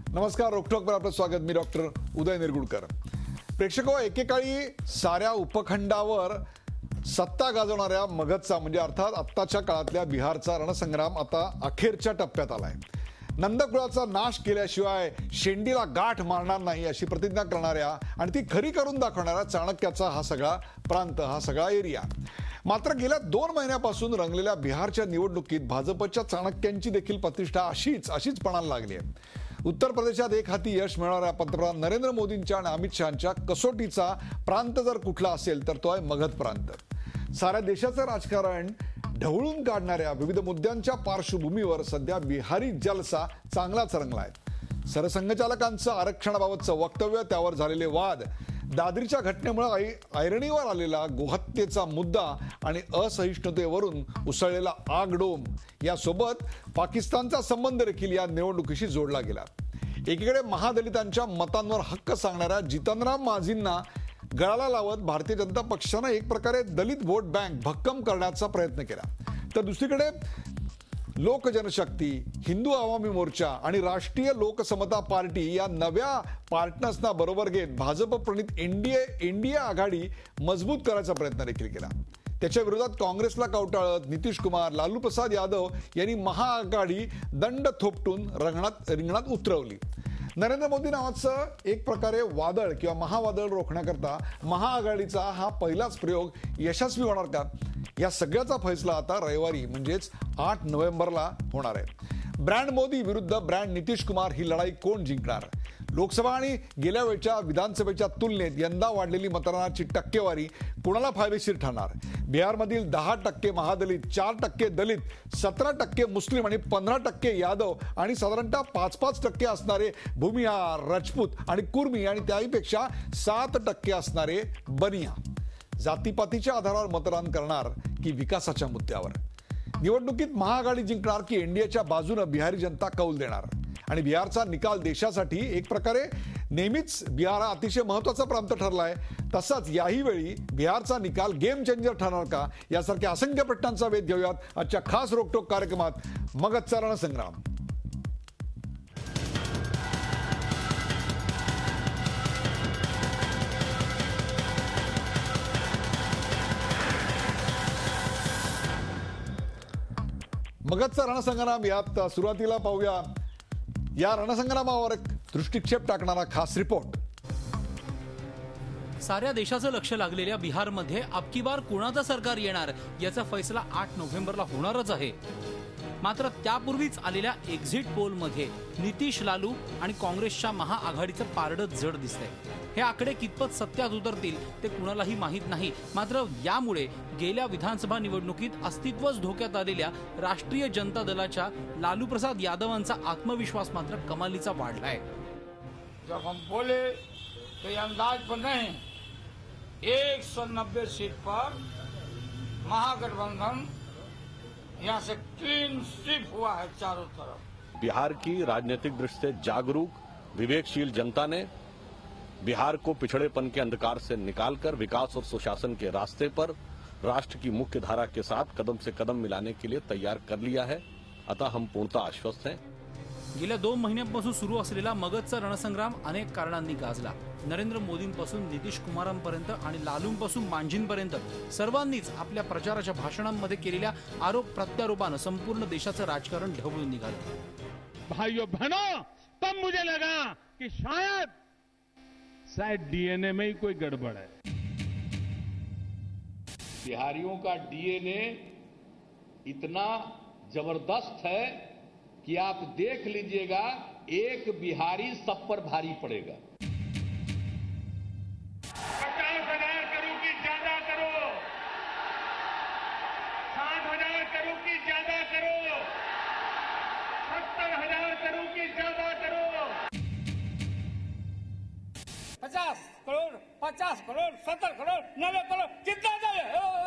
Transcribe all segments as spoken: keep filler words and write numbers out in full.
नमस्कार, रोकठोकवर आपलं स्वागत. मी डॉक्टर उदय निरगुडकर. प्रेक्षको, एकेकाळी साऱ्या उपखंडावर सत्ता गाजवणाऱ्या मगधचा म्हणजे अर्थात आत्ताच्या काळातल्या बिहारचा रणसंग्राम आता अखेरच्या टप्प्यात आलाय. नंदकुळाचा नाश केल्याशिवाय शेंडीला गाठ मारणार नाही अशी प्रतिज्ञा करणाऱ्या आणि ती खरी करून दाखवणाऱ्या चाणक्याचा हा सगळा प्रांत, हा सगळा एरिया. मात्र गेल्या दोन महिन्यापासून रंगलेल्या बिहारच्या निवडणुकीत भाजपच्या चाणक्यांची देखील प्रतिष्ठा अशीच अशीच पणाला लागली आहे. उत्तर प्रदेशात एक हाती यश मिळवणाऱ्या पंतप्रधान नरेंद्र मोदींच्या आणि अमित शहाच्या कसोटीचा प्रांत जर कुठला असेल तर तो आहे मगध प्रांत. साऱ्या देशाचं राजकारण ढवळून काढणाऱ्या विविध मुद्द्यांच्या पार्श्वभूमीवर सध्या बिहारी जलसा चांगलाच रंगलाय. सरसंघचालकांचं आरक्षणाबाबतचं वक्तव्य, त्यावर झालेले वाद, दादरीच्या घटनेमुळे ऐरणीवर आलेला गोहत्येचा मुद्दा आणि असहिष्णुतेवरून उसळलेला आगडोम यासोबत पाकिस्तानचा संबंध देखील या निवडणुकीशी जोडला गेला. एकीकडे महादलितांच्या मतांवर हक्क सांगणाऱ्या जितनराम माझींना गळाला लावत भारतीय जनता पक्षानं एक प्रकारे दलित व्होट बँक भक्कम करण्याचा प्रयत्न केला, तर दुसरीकडे लोक जनशक्ती, हिंदू आवामी मोर्चा आणि राष्ट्रीय लोकसमता पार्टी या नव्या पार्टनर्सना बरोबर घेत भाजप प्रणित एनडीए एनडीए आघाडी मजबूत करायचा प्रयत्न देखील केला. त्याच्या विरोधात काँग्रेसला कवटाळत नितीश कुमार, लालू प्रसाद यादव यांनी महाआघाडी दंड थोपटून रंगणात रिंगणात उतरवली. नरेंद्र मोदी नावाचं एक प्रकारे वादळ किंवा महावादळ रोखण्याकरता महाआघाडीचा हा पहिलाच प्रयोग यशस्वी होणार का, या सगळ्याचा फैसला आता रविवारी म्हणजेच आठ नोव्हेंबरला होणार आहे. ब्रँड मोदी विरुद्ध ब्रँड नितीश कुमार ही लढाई कोण जिंकणार? लोकसभा आणि गेल्या वेळच्या विधानसभेच्या तुलनेत यंदा वाढलेली मतदानाची टक्केवारी कुणाला फायदेशीर ठरणार? बिहारमधील दहा टक्के महादलित, चार टक्के दलित, सतरा टक्के मुस्लिम आणि पंधरा टक्के यादव आणि साधारणतः पाच पाच टक्के असणारे भूमिहार, राजपूत आणि कुर्मी आणि त्याहीपेक्षा सात टक्के असणारे बनिया जातीपातीच्या आधारावर मतदान करणार की विकासाच्या मुद्द्यावर? निवडणुकीत महाआघाडी जिंकणार की एनडीएच्या बाजूने बिहारी जनता कौल देणार? आणि बिहारचा निकाल देशासाठी एक प्रकारे नेहमीच बिहार हा अतिशय महत्वाचा प्रांत ठरलाय, तसाच याही वेळी बिहारचा निकाल गेम चेंजर ठरणार का, यासारख्या असंख्य प्रश्नांचा वेध घेऊयात आजच्या खास रोकटोक कार्यक्रमात. मगधचा रणसंग्राम. मगधचा रणसंग्राम यात सुरुवातीला पाहूया या रणसंग्रामावर एक दृष्टिक्षेप टाकणारा खास रिपोर्ट. साऱ्या देशाचं लक्ष लागलेल्या बिहारमध्ये अबकी बार कुणाचं सरकार येणार याचा फैसला आठ नोव्हेंबरला होणारच आहे. मात्र त्यापूर्वीच आलेल्या एक्झिट पोलमध्ये नितीश, लालू आणि काँग्रेसच्या महाआघाडीचं पारडं जड दिसतंय. हे आकडे कितपत सत्यात उतरतील ते कुणालाही माहीत नाही. मात्र यामुळे गेल्या विधानसभा निवडणुकीत अस्तित्वच धोक्यात आलेल्या राष्ट्रीय जनता दलाच्या लालू प्रसाद यादवांचा आत्मविश्वास मात्र कमालीचा वाढलाय. जब हम बोले तो ये अंदाज पर नहीं, एक सौ नब्बे सीट पर महागठबंधन यहाँ से क्लीन स्वीप हुआ है चारों तरफ. बिहार की राजनीतिक दृष्टि से जागरूक विवेकशील जनता ने बिहार को पिछड़ेपन के अंधकार से निकालकर विकास और सुशासन के रास्ते पर राष्ट्र की मुख्य धारा के साथ कदम से कदम मिलाने के लिए तैयार कर लिया है. अतः हम पूर्णतः आश्वस्त हैं. गेल्या दोन महिन्यांपासून सुरू असलेला मगधचा रणसंग्राम अनेक कारणांनी गाजला. नरेंद्र मोदींपासून नितीश कुमारांपर्यंत आणि लालूंपासून मांझींपर्यंत सर्वांनीच आपल्या प्रचाराच्या भाषणांमध्ये केलेल्या आरोप प्रत्यारोपानं संपूर्ण देशाचं राजकारण ढवळून निघालं. भाइयों बहनों, तब मुझे लगा कि शायद शायद डीएनए में ही कोई गड़बड़ है. बिहारियों का डीएनए इतना जबरदस्त है कि आप देख लीजिएगा, एक बिहारी सब पर भारी पड़ेगा. पचास हजार करो कि ज्यादा करो, साठ हजार करो कि ज्यादा करो, सत्तर हजार करो कि ज्यादा करो. पचास करोड़, पचास करोड़, सत्तर करोड़, नब्बे करोड़, कितना दे?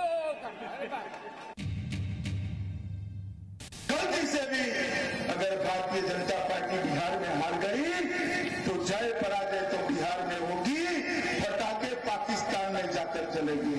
गलती से भी अगर भारतीय जनता पार्टी बिहार में हार गई तो जय पराजय तो बिहार में होगी, पटाखे पाकिस्तान में जाकर चलेगी.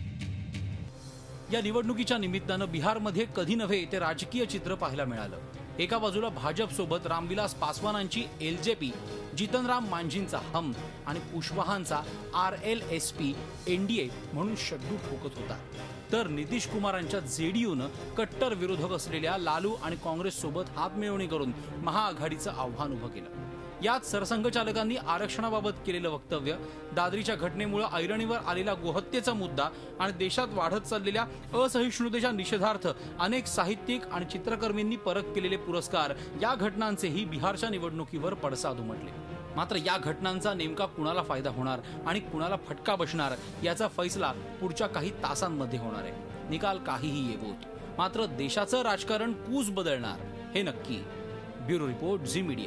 या निवडणुकीच्या निमित्तानं बिहारमध्ये कधी नव्हे ते राजकीय चित्र पाहायला मिळालं. एका बाजूला भाजप सोबत रामविलास पासवानांची एलजेपी, जितनराम मांझींचा हम आणि कुशवाहांचा R L S P NDA म्हणून शड्डू ठोकत होता, तर नितीश कुमारांच्या जेडीयूनं कट्टर विरोधक असलेल्या लालू आणि काँग्रेस सोबत हातमिळवणी करून महाआघाडीचं आव्हान उभं केलं. यात सरसंघचालकांनी आरक्षणाबाबत केलेलं वक्तव्य, दादरीच्या घटनेमुळे ऐरणीवर आलेला गोहत्येचा मुद्दा आणि देशात वाढत चाललेल्या असहिष्णुतेच्या निषेधार्थ अनेक साहित्यिक आणि चित्रकर्मींनी परत केलेले पुरस्कार या घटनांचेही बिहारच्या निवडणुकीवर पडसाद उमटले. मात्र या घटनांचा नेमका कुणाला फायदा होणार आणि कुणाला फटका बसणार याचा फैसला पुढच्या काही तासांमध्ये होणार आहे. निकाल काहीही येवोत, मात्र देशाचं राजकारण कूस बदलणार हे नक्की. Bureau report, Zee media.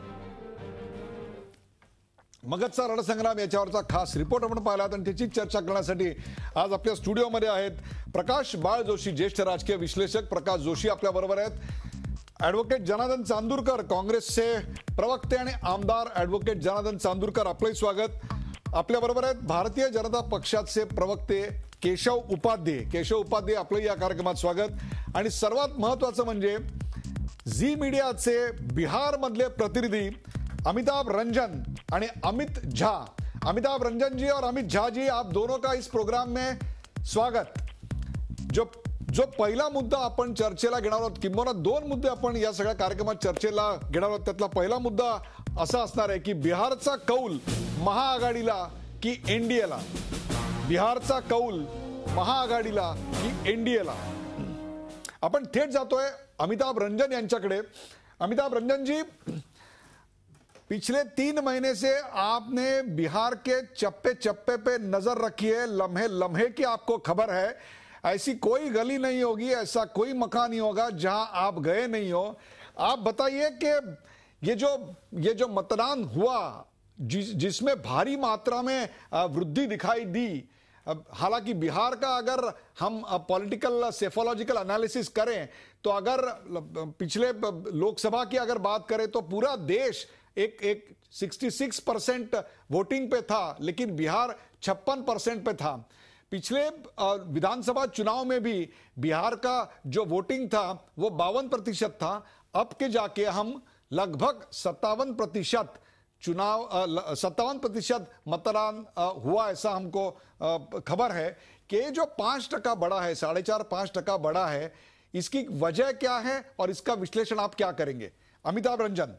मगधचा रणसंग्राम याच्यावरचा खास रिपोर्ट आपण पाहिलात आणि त्याची चर्चा करण्यासाठी आज आपल्या स्टुडिओमध्ये आहेत प्रकाश बाळ जोशी, ज्येष्ठ राजकीय विश्लेषक. प्रकाश जोशी आपल्या बरोबर आहेत. ॲडव्होकेट जनार्दन चांदूरकर, काँग्रेसचे प्रवक्ते आणि आमदार ॲडव्होकेट जनार्दन चांदूरकर, आपलंही स्वागत. आपल्या बरोबर आहेत भारतीय जनता पक्षाचे प्रवक्ते केशव उपाध्ये. केशव उपाध्ये, आपलंही या कार्यक्रमात स्वागत. आणि सर्वात महत्वाचं म्हणजे झी मीडियाचे बिहारमधले प्रतिनिधी अमिताभ रंजन आणि अमित झा. अमिताभ रंजन जी और अमित झा जी, आप दोनों का इस प्रोग्राम में स्वागत. जो जो पहिला मुद्दा आपण चर्चेला घेणार आहोत, किंबहुना दोन मुद्दे आपण या सगळ्या कार्यक्रमात चर्चेला घेणार आहोत. त्यातला पहिला मुद्दा असा असणार आहे की बिहारचा कौल महाआघाडीला की एनडीएला. बिहारचा कौल महाआघाडीला की एनडीएला. आपण थेट जातोय अमिताभ रंजन यांच्याकडे. अमिताभ रंजन जी, पिछले तीन महीने से आपने बिहार के चप्पे चप्पे पे नजर रखी है, लम्हे लम्हे की आपको खबर है. ऐसी कोई गली नहीं होगी, ऐसा कोई मकान नहीं होगा जहां आप गए नहीं हो. आप बताइए कि ये जो ये जो मतदान हुआ, जिस जिसमें भारी मात्रा में वृद्धि दिखाई दी, हालांकि बिहार का अगर हम पॉलिटिकल सेफोलॉजिकल एनालिसिस करें तो अगर पिछले लोकसभा की अगर बात करें तो पूरा देश एक एक छियासठ परसेंट वोटिंग पे था, लेकिन बिहार छप्पन परसेंट पे था. पिछले विधानसभा चुनाव में भी बिहार का जो वोटिंग था वो बावन प्रतिशत था. अब के जाके हम लगभग सत्तावन प्रतिशत चुनाव सत्तावन प्रतिशत मतदान हुआ, ऐसा हमको खबर है. कि जो पांच टका बढ़ा है, साढ़े चार पांच टका बढ़ा है, इसकी वजह क्या है और इसका विश्लेषण आप क्या करेंगे? अमिताभ रंजन.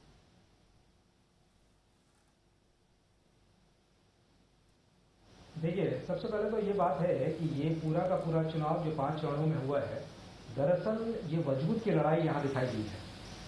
देखिए, सबसे पहले तो ये बात है कि ये पूरा का पूरा चुनाव जो पांच चरणों में हुआ है, दरअसल ये वजूद की लड़ाई यहाँ दिखाई दी है.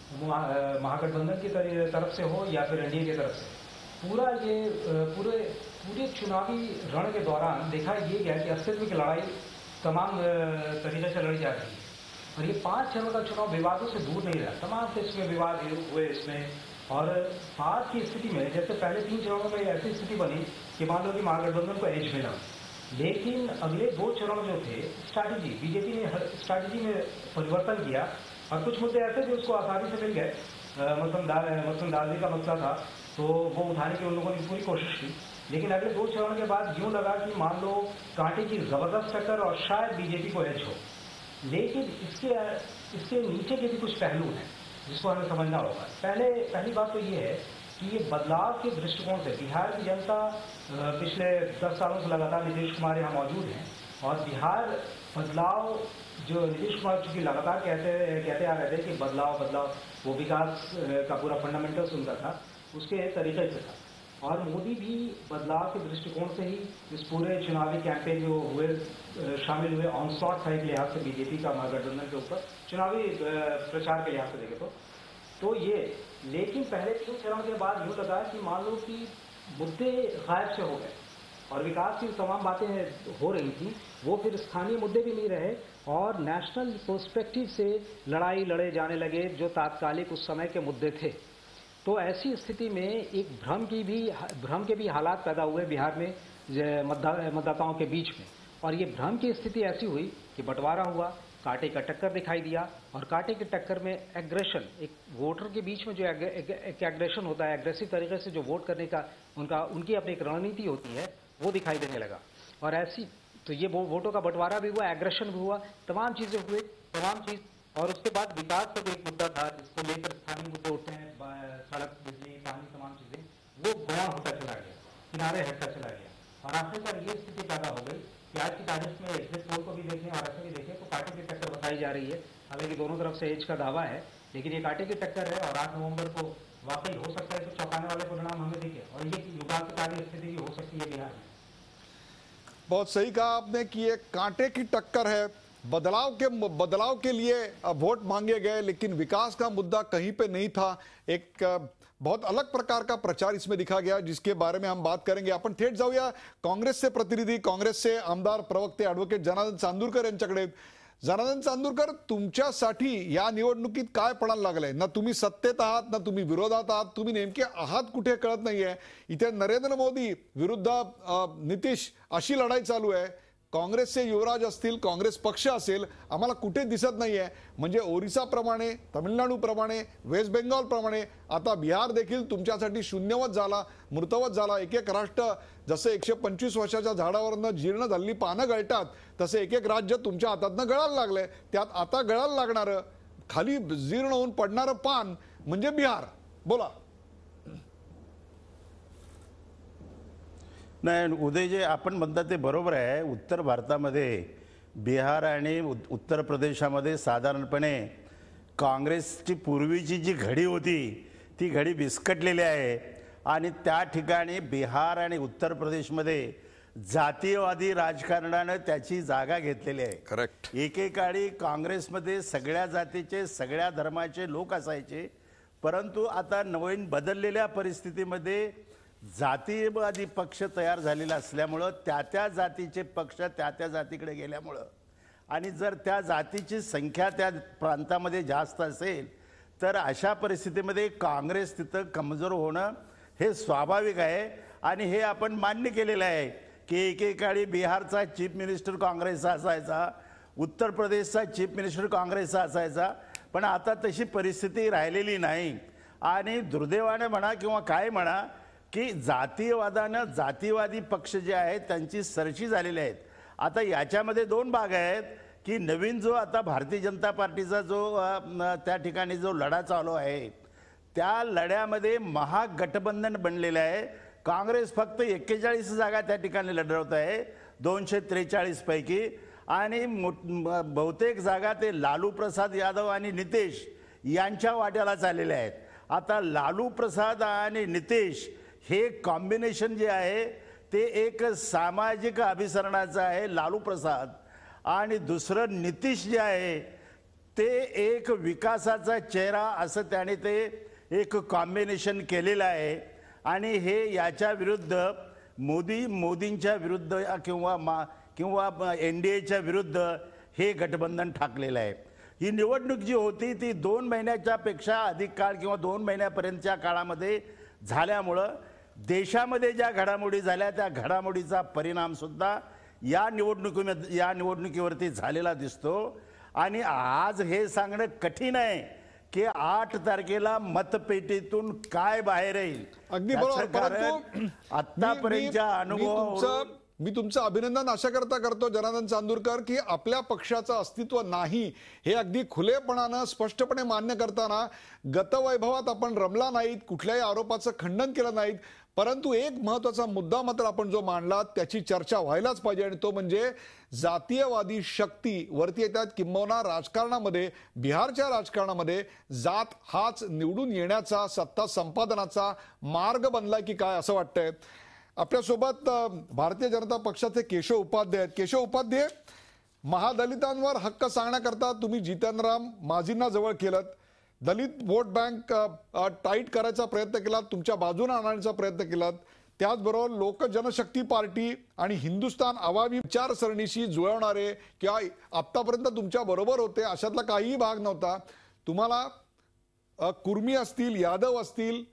महागठबंधन की तरफ से हो या फिर एनडीए की तरफ से, पूरा ये पूरे पूरे चुनावी रण के दौरान देखा ये गया कि अस्तित्व की लड़ाई तमाम तरीके से लड़ी जा रही है. और ये पांच चरणों का चुनाव विवादों से दूर नहीं रहा. तमाम किस्म के विवाद हुए इसमें. और आज की स्थिति में, जैसे पहले तीन चरणों में ऐसी स्थिति बनी कि मान लो कि महागठबंधन को एज मिला, लेकिन अगले दो चरण जो थे, स्ट्रैटेजी बीजेपी ने स्ट्रैटेजी में परिवर्तन किया और कुछ मुद्दे ऐसे थे उसको आसानी से मिल गए. मसलन दादरी का मसला था तो वो उठाने की उन लोगों ने पूरी कोशिश की, लेकिन अगले दो चरण के बाद यूं लगा कि मान लो कांटे की जबरदस्त टक्कर और शायद बीजेपी को एज हो. लेकिन इसके इसके नीचे के भी कुछ पहलू हैं जिसको हमें समझना होगा. पहले पहली बात तो ये है कि ये बदलाव के दृष्टिकोण से बिहार की जनता पिछले दस सालों से लगातार नीतीश कुमार यहाँ मौजूद हैं, और बिहार बदलाव जो नीतीश कुमार चूंकि लगातार कहते कहते आ रहे थे कि बदलाव बदलाव वो विकास का पूरा फंडामेंटल्स उनका था, उसके तरीके से था. और मोदी भी बदलाव के दृष्टिकोण से ही इस पूरे चुनावी कैंपेन जो हुए शामिल हुए. ऑनस्लॉट था एक लिहाज से बीजेपी का महागठबंधन के ऊपर चुनावी प्रचार के लिहाज से देखे तो तो ये. लेकिन पहले तीन चरण के बाद यूँ लगा कि मान लो कि मुद्दे गायब से हो गए और विकास की तमाम बातें हो रही थी, वो फिर स्थानीय मुद्दे भी नहीं रहे और नेशनल पर्सपेक्टिव से लड़ाई लड़े जाने लगे जो तात्कालिक उस समय के मुद्दे थे. तो ऐसी स्थिति में एक भ्रम की भी भ्रम के भी हालात पैदा हुए बिहार में मतदाताओं के बीच में. और ये भ्रम की स्थिति ऐसी हुई कि बंटवारा हुआ, कांटे का टक्कर दिखाई दिया, और कांटे के टक्कर में एग्रेशन, एक वोटर के बीच में जो एक एग्रेशन होता है, एग्रेसिव तरीके से जो वोट करने का उनका उनकी अपनी एक रणनीति होती है, वो दिखाई देने लगा. और ऐसी तो ये वोटों का बंटवारा भी हुआ, एग्रेशन भी हुआ, तमाम चीज़ें हुए, तमाम चीज़ और उसके बाद विकास का जो एक मुद्दा था जिसको लेकर स्थानीय मुद्दे उठते हैं, सड़क, बिजली, पानी, तमाम चीजें, वो गौण होता चला गया, किनारे हटता चला गया। और आखिरकार ये स्थिति पैदा हो गई कि आज की तारीख में एग्जिट पोल को भी देखें और ऐसे भी देखें तो कांटे की टक्कर बताई जा रही है। हालांकि दोनों तरफ से एज का दावा है, लेकिन ये कांटे की टक्कर है और आठ नवंबर को वाकई हो सकता है तो चौंकाने वाले परिणाम हमें दिखे और ये युगांतकालीन स्थिति भी हो सकती है बिहार में। बहुत सही कहा आपने कि ये कांटे की टक्कर है। बदलाव के बदलाव के लिए वोट मांगे गए, लेकिन विकास का मुद्दा कहीं पे नहीं था। एक बहुत अलग प्रकार का प्रचार इसमें दिखा गया, जिसके बारे में हम बात करेंगे। आपण थेट जाऊया काँग्रेसचे प्रतिनिधी, काँग्रेसचे आमदार प्रवक्ते ॲडव्होकेट जनार्दन चांदूरकर यांच्याकडे। जनार्दन चांदूरकर, तुमच्यासाठी या निवडणुकीत काय पडायला लागलंय? ना तुम्ही सत्तेत आहात, ना तुम्ही विरोधात आहात, तुम्ही नेमके आहात कुठे कळत नाहीये। इथे नरेंद्र मोदी विरुद्ध नितीश अशी लढाई चालू आहे। काँग्रेसचे युवराज असतील, काँग्रेस पक्ष असेल, आम्हाला कुठे दिसत नाहीये। म्हणजे ओरिसाप्रमाणे, तमिळनाडूप्रमाणे, वेस्ट बेंगॉलप्रमाणे आता बिहार देखील तुमच्यासाठी शून्यवत झाला, मृतवत झाला। एक एक राष्ट्र जसे एकशे पंचवीस वर्षाच्या झाडावरनं जीर्ण झालेली पानं गळतात, तसे एक एक राज्य तुमच्या हातातनं गळायला लागले। त्यात आता गळायला लागणारं, खाली जीर्ण होऊन पडणारं पान म्हणजे बिहार। बोला। नाही, उदय जे आपण म्हणता ते बरोबर आहे। उत्तर भारतामध्ये बिहार आणि उत्तर प्रदेशामध्ये साधारणपणे काँग्रेसची पूर्वीची जी घडी होती ती घडी विस्कटलेली आहे आणि त्या ठिकाणी बिहार आणि उत्तर प्रदेशमध्ये जातीयवादी राजकारणाने त्याची जागा घेतलेली आहे। करेक्ट। एकेकाळी काँग्रेसमध्ये सगळ्या जातीचे, सगळ्या धर्माचे लोक असायचे, परंतु आता नवीन बदललेल्या परिस्थितीमध्ये जातीयवादी पक्ष तयार झालेला असल्यामुळं त्या त्या जातीचे पक्ष त्या त्या जातीकडे गेल्यामुळं आणि जर त्या जातीची संख्या त्या प्रांतामध्ये जास्त असेल तर अशा परिस्थितीमध्ये काँग्रेस तिथं कमजोर होणं हे स्वाभाविक आहे आणि हे आपण मान्य केलेलं आहे की एकेकाळी बिहारचा चीफ मिनिस्टर काँग्रेसचा असायचा, उत्तर प्रदेशचा चीफ मिनिस्टर काँग्रेसचा असायचा, पण आता तशी परिस्थिती राहिलेली नाही। आणि दुर्दैवाने म्हणा किंवा काय म्हणा की जातीयवादानं जातीवादी पक्ष जे आहेत त्यांची सरशी झालेली आहेत। आता याच्यामध्ये दोन भाग आहेत की नवीन जो आता भारतीय जनता पार्टीचा जो त्या ठिकाणी जो लढा चालू आहे त्या लढ्यामध्ये महागठबंधन बनलेलं आहे। काँग्रेस फक्त एक्केचाळीस जागा त्या ठिकाणी लढवत आहे दोनशे त्रेचाळीस पैकी आणि बहुतेक जागा ते लालू प्रसाद यादव आणि नितीश यांच्या वाट्याला चाललेले आहेत। आता लालू प्रसाद आणि नितीश हे कॉम्बिनेशन जे आहे ते एक सामाजिक अभिसरणाचं आहे लालू प्रसाद, आणि दुसरं नितीश जे आहे ते एक विकासाचा चेहरा असं त्याने ते एक कॉम्बिनेशन केलेलं आहे। आणि हे याच्या विरुद्ध मोदी मोदींच्या विरुद्ध किंवा मा किंवा एन डी एच्या विरुद्ध हे गठबंधन ठाकलेलं आहे। ही निवडणूक जी होती ती दोन महिन्याच्या पेक्षा अधिक काळ किंवा दोन महिन्यापर्यंतच्या काळामध्ये झाल्यामुळं देशामध्ये ज्या घडामोडी झाल्या त्या घडामोडीचा परिणाम सुद्धा या निवडणुकीमध्ये या निवडणुकीवरती झालेला दिसतो। आणि आज हे सांगणं कठीण आहे की आठ तारखेला मतपेटीतून काय बाहेर येईल। अगदी बरोबर, परंतु आतापर्यंतच्या अनुभव मी तुमचं अभिनंदन अशा करता करतो जनार्दन चांदूरकर की आपल्या पक्षाचं अस्तित्व नाही हे अगदी खुलेपणानं स्पष्टपणे मान्य करताना गतवैभवात आपण रमला नाहीत, कुठल्याही आरोपाचं खंडन केलं नाहीत, परंतु एक महत्त्वाचा मुद्दा मात्र आपण जो मांडला त्याची चर्चा व्हायलाच पाहिजे आणि तो म्हणजे जातीयवादी शक्ती वरती येतात। किंबहुना राजकारणामध्ये, बिहारच्या राजकारणामध्ये जात हाच निवडून येण्याचा, सत्ता संपादनाचा मार्ग बनलाय की काय असं वाटतंय। आपल्यासोबत भारतीय जनता पक्षाचे केशव उपाध्याय आहेत। केशव उपाध्याय, महादलितांवर हक्क सांगण्याकरता तुम्ही जितेंद्रराम माझींना जवळ केलं, दलित वोट बँक टाईट करायचा प्रयत्न केला, तुमच्या बाजूने आणण्याचा प्रयत्न केला, त्याचबरोबर लोक जनशक्ती पार्टी आणि हिंदुस्थान आवामी विचारसरणीशी जुळवणारे किंवा आतापर्यंत तुमच्या बरोबर होते अशातला काहीही भाग नव्हता। तुम्हाला कुर्मी असतील, यादव असतील,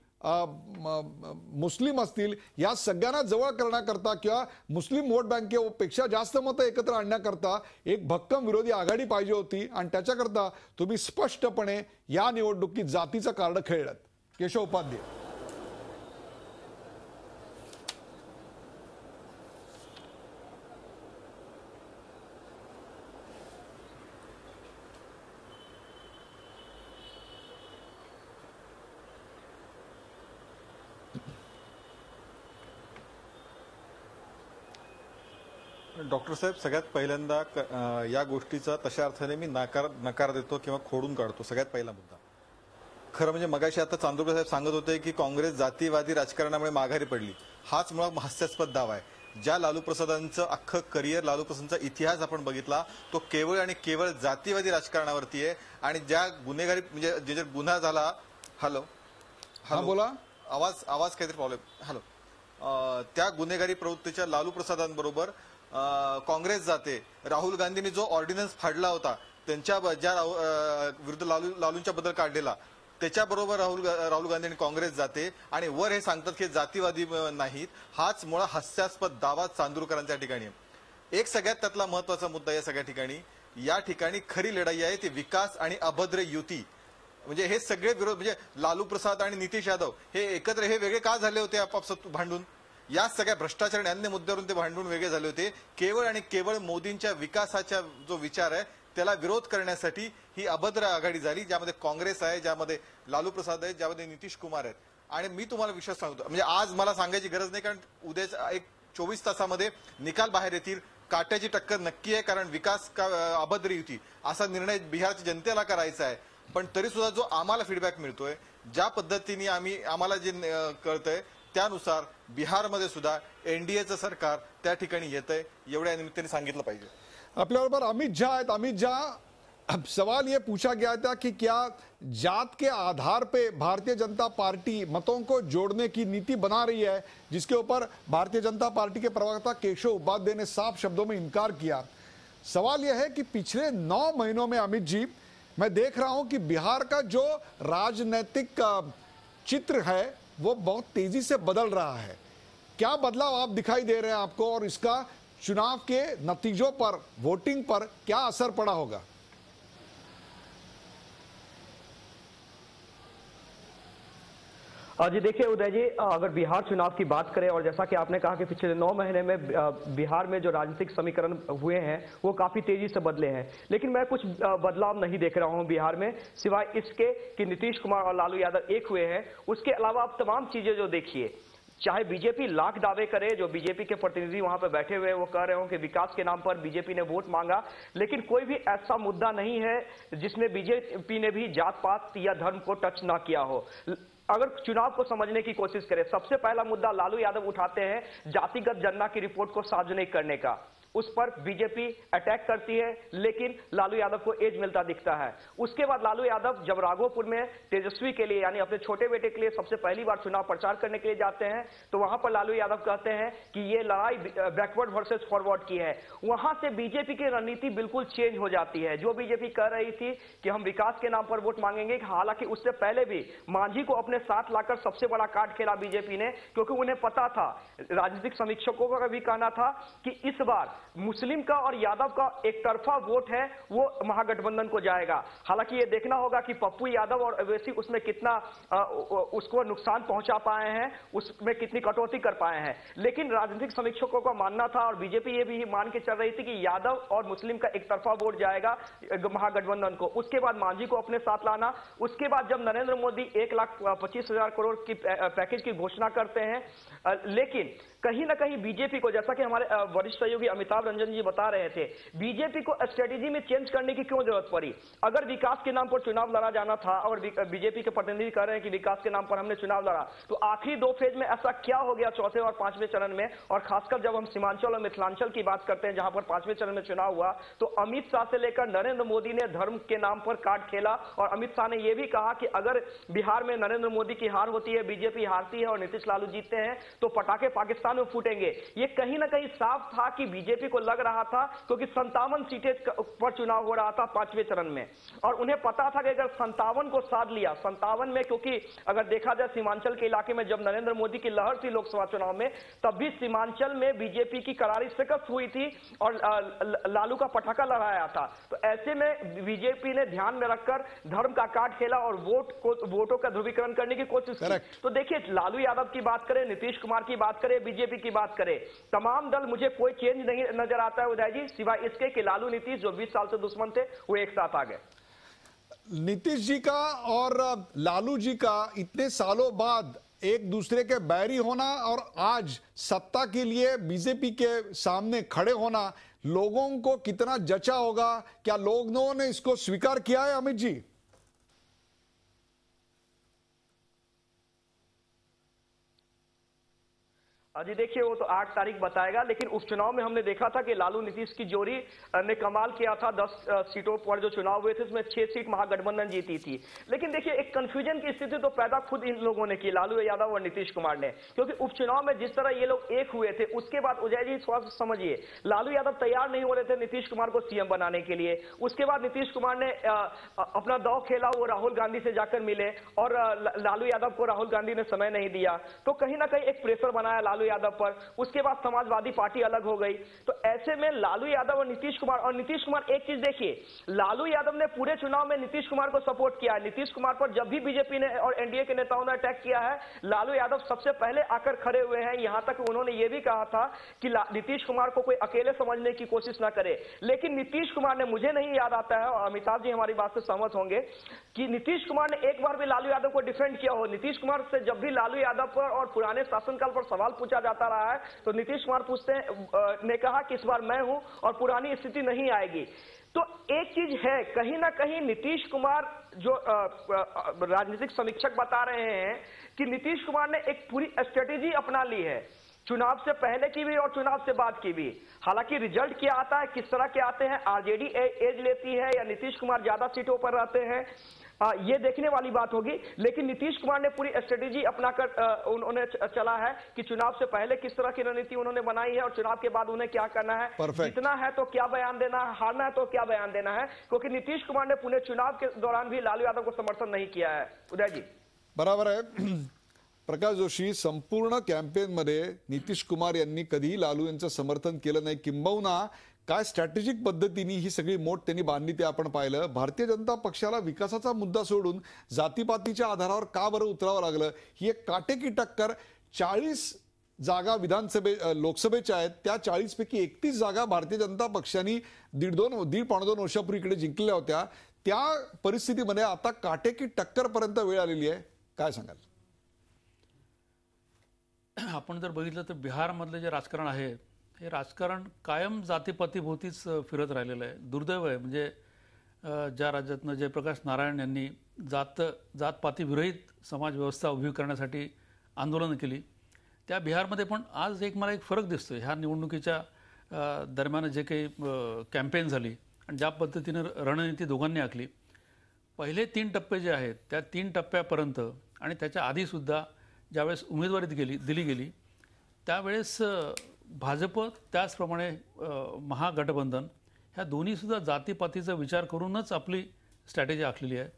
मुस्लिम असतील, या सगळ्यांना जवळ करण्याकरता किंवा मुस्लिम वोट बँकेपेक्षा जास्त मतं एकत्र आणण्याकरता एक भक्कम विरोधी आघाडी पाहिजे होती आणि त्याच्याकरता तुम्ही स्पष्टपणे या निवडणुकीत जातीचं कार्ड खेळलं। केशव उपाध्याय, डॉक्टर साहेब, सगळ्यात पहिल्यांदा क- अं, या गोष्टीचा तशा अर्थाने मी नकार नकार देतो किंवा खोडून काढतो. सगळ्यात पहिला मुद्दा खरं म्हणजे मगाशी आता चांदोरकर साहेब सांगत होते की काँग्रेस जातीवादी राजकारणामुळे माघारी पडली. हाच मुळात हास्यास्पद दावा आहे. ज्या लालू प्रसादांचं अख्खं करिअर, लालू प्रसादांचा इतिहास आपण बघितला तो केवळ आणि केवळ जातीवादी राजकारणावरती आहे. आणि ज्या गुन्हेगारी म्हणजे जे जे गुन्हा झाला, हॅलो हा बोला, आवाज आवाज काहीतरी प्रॉब्लेम, हॅलो अं, त्या गुन्हेगारी प्रवृत्तीच्या लालू प्रसादांबरोबर अं, काँग्रेस जाते. राहुल गांधींनी जो ऑर्डिनन्स फाडला होता त्यांच्या ब- ज्या राहु- अं, विरुद्ध लालू लालूंच्या बद्दल काढलेला, त्याच्याबरोबर राहुल राहुल गांधी आणि काँग्रेस जाते आणि वर हे सांगतात की जातीवादी अं, नाहीत. हाच मुळात हास्यास्पद दावा चांदूरकरांच्या ठिकाणी आहे. एक सगळ्यात त्यातला महत्वाचा मुद्दा या सगळ्या ठिकाणी, या ठिकाणी खरी लढाई आहे ती विकास आणि अभद्र युती. म्हणजे हे सगळे विरोध, म्हणजे लालू प्रसाद आणि नितीश यादव हे एकत्र हे वेगळे का झाले होते आपापसात भांडून? या सगळ्या भ्रष्टाचार आणि अन्य मुद्द्यावरून ते भांडून वेगळे झाले होते. केवळ आणि केवळ मोदींच्या विकासाचा जो विचार आहे त्याला विरोध करण्यासाठी ही अभद्र आघाडी झाली, ज्यामध्ये काँग्रेस आहे, ज्यामध्ये लालू प्रसाद आहे, ज्यामध्ये नितीश कुमार आहेत. आणि मी तुम्हाला विश्वास सांगतो, म्हणजे आज मला सांगायची गरज नाही, कारण उद्याच्या एक चोवीस तासामध्ये निकाल बाहेर येतील. काट्याची टक्कर नक्की आहे, कारण विकास का अभद्र युती असा निर्णय बिहारच्या जनतेला करायचा आहे. पण तरी सुद्धा जो आम्हाला फीडबॅक मिळतोय, ज्या पद्धतीने आम्ही आम्हाला जे कळतंय त्यानुसार बिहारमध्ये सुद्धा एनडीएचं सरकार त्या ठिकाणी येतंय, एवढ्या निमित्ताने सांगितलं पाहिजे. अपने पर अमित झा है। अमित झा, अब सवाल ये पूछा गया था कि क्या जात के आधार पे भारतीय जनता पार्टी मतों को जोड़ने की नीति बना रही है, जिसके ऊपर भारतीय जनता पार्टी के प्रवक्ता केशव उपाध्याय ने साफ शब्दों में इनकार किया। सवाल यह है कि पिछले नौ महीनों में अमित जी, मैं देख रहा हूं कि बिहार का जो राजनीतिक चित्र है वो बहुत तेजी से बदल रहा है। क्या बदलाव आप दिखाई दे रहे हैं आपको, और इसका चुनाव के नतीजों पर, वोटिंग पर क्या असर पड़ा होगा? जी देखिए उदय जी, अगर बिहार चुनाव की बात करें, और जैसा कि आपने कहा कि पिछले नौ महीने में बिहार में जो राजनीतिक समीकरण हुए हैं वो काफी तेजी से बदले हैं, लेकिन मैं कुछ बदलाव नहीं देख रहा हूं बिहार में, सिवाय इसके कि नीतीश कुमार और लालू यादव एक हुए हैं। उसके अलावा आप तमाम चीजें जो देखिए, चाहे बीजेपी लाख दावे करे, जो बीजेपी के प्रतिनिधि वहां पर बैठे हुए वो कह रहे हो कि विकास के नाम पर बीजेपी ने वोट मांगा, लेकिन कोई भी ऐसा मुद्दा नहीं है जिसमें बीजेपी ने भी जात पात या धर्म को टच ना किया हो। अगर चुनाव को समझने की कोशिश करें, सबसे पहला मुद्दा लालू यादव उठाते हैं जातिगत जनगणना की रिपोर्ट को सार्वजनिक करने का। उस पर बीजेपी अटैक करती है, लेकिन लालू यादव को एज मिलता दिखता है। उसके बाद लालू यादव जब राघोपुर में तेजस्वी के लिए, यानी अपने छोटे बेटे के लिए सबसे पहली बार चुनाव प्रचार करने के लिए जाते हैं, तो वहां पर लालू यादव कहते हैं कि ये लड़ाई बैकवर्ड वर्सेस फॉरवर्ड की है। वहां से बीजेपी की रणनीति बिल्कुल चेंज हो जाती है। जो बीजेपी कह रही थी कि हम विकास के नाम पर वोट मांगेंगे, हालांकि उससे पहले भी मांझी को अपने साथ लाकर सबसे बड़ा कार्ड खेला बीजेपी ने, क्योंकि उन्हें पता था, राजनीतिक समीक्षकों का भी कहना था कि इस बार मुस्लिम का और यादव का एक तरफा वोट है वो महागठबंधन को जाएगा। हालांकि ये देखना होगा कि पप्पू यादव और ओवैसी उसमें कितना आ, उसको नुकसान पहुंचा पाए हैं, उसमें कितनी कटौती कर पाए हैं। लेकिन राजनीतिक समीक्षकों का मानना था, और बीजेपी ये भी मान के चल रही थी, कि यादव और मुस्लिम का एक तरफा वोट जाएगा महागठबंधन को। उसके बाद मांझी को अपने साथ लाना, उसके बाद जब नरेंद्र मोदी एक लाख पच्चीस हजार करोड़ की पैकेज की घोषणा करते हैं, लेकिन कहीं ना कहीं बीजेपी को, जैसा कि हमारे वरिष्ठ सहयोगी अमिताभ रंजन जी बता रहे थे, बीजेपी को स्ट्रेटेजी में चेंज करने की क्यों जरूरत पड़ी? अगर विकास के नाम पर चुनाव लड़ा जाना था, और बीजेपी के प्रतिनिधि कह रहे हैं कि विकास के नाम पर हमने चुनाव लड़ा, तो आखिरी दो फेज में ऐसा क्या हो गया चौथे और पांचवें चरण में? और खासकर जब हम सीमांचल और मिथिलांचल की बात करते हैं, जहां पर पांचवें चरण में चुनाव हुआ, तो अमित शाह से लेकर नरेंद्र मोदी ने धर्म के नाम पर कार्ड खेला। और अमित शाह ने यह भी कहा कि अगर बिहार में नरेंद्र मोदी की हार होती है, बीजेपी हारती है और नीतीश लालू जीतते हैं, तो पटाखे पाकिस्तान में फूटेंगे। ये कहीं ना कहीं साफ था कि बीजेपी को लग रहा था, क्योंकि संतावन सीटें पर चुनाव हो रहा था पांचवें चरण में, और उन्हें पता था कि अगर संतावन को साध लिया, संतावन में, क्योंकि अगर देखा जाए सीमांचल के इलाके में जब नरेंद्र मोदी की लहर थी लोकसभा चुनाव में, तब भी सीमांचल में बीजेपी की करारी शिकस्त हुई थी और लालू का पटाखा लहराया था। तो ऐसे में बीजेपी ने ध्यान में रखकर धर्म का कार्ड खेला और वोट को, वोटों का ध्रुवीकरण करने की कोशिश की। तो देखिए, लालू यादव की बात करें, नीतीश कुमार की बात करें, बीजेपी की बात करें, तमाम दल, मुझे कोई चेंज नहीं नजर आता है उदय जी, सिवाय इसके कि लालू नीतीश जो बीस साल से दुश्मन थे वो एक साथ आ गए। नीतीश जी का और लालू जी का इतने सालों बाद एक दूसरे के बैरी होना और आज सत्ता के लिए बीजेपी के सामने खड़े होना लोगों को कितना जचा होगा? क्या लोगों ने इसको स्वीकार किया है अमित जी? जी देखिए, वो तो आठ तारीख बताएगा, लेकिन उपचुनाव में हमने देखा था कि लालू नीतीश की जोड़ी ने कमाल किया था। दस सीटों पर जो चुनाव हुए थे उसमें छह सीट महागठबंधन जीती थी। लेकिन देखिए, एक कंफ्यूजन की स्थिति तो पैदा खुद इन लोगों ने की, लालू यादव और नीतीश कुमार ने, क्योंकि उपचुनाव में जिस तरह ये लोग एक हुए थे उसके बाद उदय जी थोड़ा सा समझिए, लालू यादव तैयार नहीं हो रहे थे नीतीश कुमार को सीएम बनाने के लिए। उसके बाद नीतीश कुमार ने अपना दांव खेला, वो राहुल गांधी से जाकर मिले और लालू यादव को राहुल गांधी ने समय नहीं दिया, तो कहीं ना कहीं एक प्रेशर बनाया लालू यादव पर। उसके बाद समाजवादी पार्टी अलग हो गई। तो ऐसे में लालू यादव और नीतीश कुमार, और नीतीश कुमार एक चीज देखिए, लालू यादव ने पूरे चुनाव में नीतीश कुमार को सपोर्ट किया है। नीतीश कुमार पर जब भी बीजेपी ने और एनडीए के नेताओं ने अटैक किया है, लालू यादव सबसे पहले आकर खड़े हुए हैं। यहां तक उन्होंने यह भी कहा था कि नीतीश कुमार को कोई अकेले समझने की कोशिश ना करे। लेकिन नीतीश कुमार ने, मुझे नहीं याद आता है और अमिताभ जी हमारी बात से सहमत होंगे, कि नीतीश कुमार ने एक बार भी लालू यादव को डिफेंड किया हो। नीतीश कुमार से जब भी लालू यादव पर और पुराने शासनकाल पर सवाल पूछा जाता रहा है तो नीतीश कुमार पूछते हैं ने कहा कि इस बार मैं हूं और पुरानी स्थिति नहीं आएगी। तो एक चीज है, कहीं ना कहीं नीतीश कुमार, जो राजनीतिक समीक्षक बता रहे हैं कि नीतीश कुमार ने एक पूरी स्ट्रेटेजी अपना ली है, चुनाव से पहले की भी और चुनाव से बाद की भी। हालांकि रिजल्ट क्या आता है, किस तरह के आते हैं, आरजेडी एज लेती है या नीतीश कुमार ज्यादा सीटों पर रहते हैं, आ, ये देखने वाली बात होगी। लेकिन नीतीश कुमार ने पूरी स्ट्रेटेजी अपनाकर उन्होंने चला है कि चुनाव से पहले किस तरह की रणनीति उन्होंने बनाई है और चुनाव के बाद उन्हें क्या करना है, जीतना है तो क्या बयान देना है, हारना है तो क्या बयान देना है। क्योंकि नीतीश कुमार ने पूरे चुनाव के दौरान भी लालू यादव को समर्थन नहीं किया है। उदय जी बराबर आहे। प्रकाश जोशी, संपूर्ण कॅम्पेनमध्ये नितीश कुमार यांनी कधीही लालू यांचं समर्थन केलं नाही, किंबहुना काय स्ट्रॅटेजिक पद्धतीने ही सगळी मोठ त्यांनी बांधली ते आपण पाहिलं। भारतीय जनता पक्षाला विकासाचा मुद्दा सोडून जातीपातीच्या आधारावर का बरं उतरावं लागलं, ही एक काटेकी टक्कर। चाळीस जागा विधानसभे लोकसभेच्या आहेत, त्या चाळीस पैकी एकतीस जागा भारतीय जनता पक्षाने दीड दोन दीड पावणे दोन वर्षापूर्वी इकडे जिंकल्या होत्या। त्या परिस्थितीमध्ये आता काटेकी टक्कर पर्यंत वेळ आलेली आहे, काय सांगाल? आपण जर बघितलं तर बिहारमधले जे राजकारण आहे हे राजकारण कायम जातीपातीभोवतीच फिरत राहिलेलं आहे। दुर्दैव आहे, म्हणजे ज्या राज्यातनं जयप्रकाश नारायण यांनी जात जातपाती विरहित समाज व्यवस्था उभी करण्यासाठी आंदोलन केली, त्या बिहारमध्ये पण आज एक मला एक फरक दिसतो। ह्या निवडणुकीच्या दरम्यान जे काही कॅम्पेन झाली आणि ज्या पद्धतीने रणनीती दोघांनी आखली, पहिले तीन टप्पे जे आहेत त्या तीन टप्प्यापर्यंत आणि त्याच्या आधीसुद्धा ज्यावेळेस उमेदवारी गेली दिली गेली त्यावेळेस भाजप त्याचप्रमाणे महागठबंधन ह्या दोन्हीसुद्धा जातीपातीचा विचार करूनच आपली स्ट्रॅटेजी आखलेली आहे।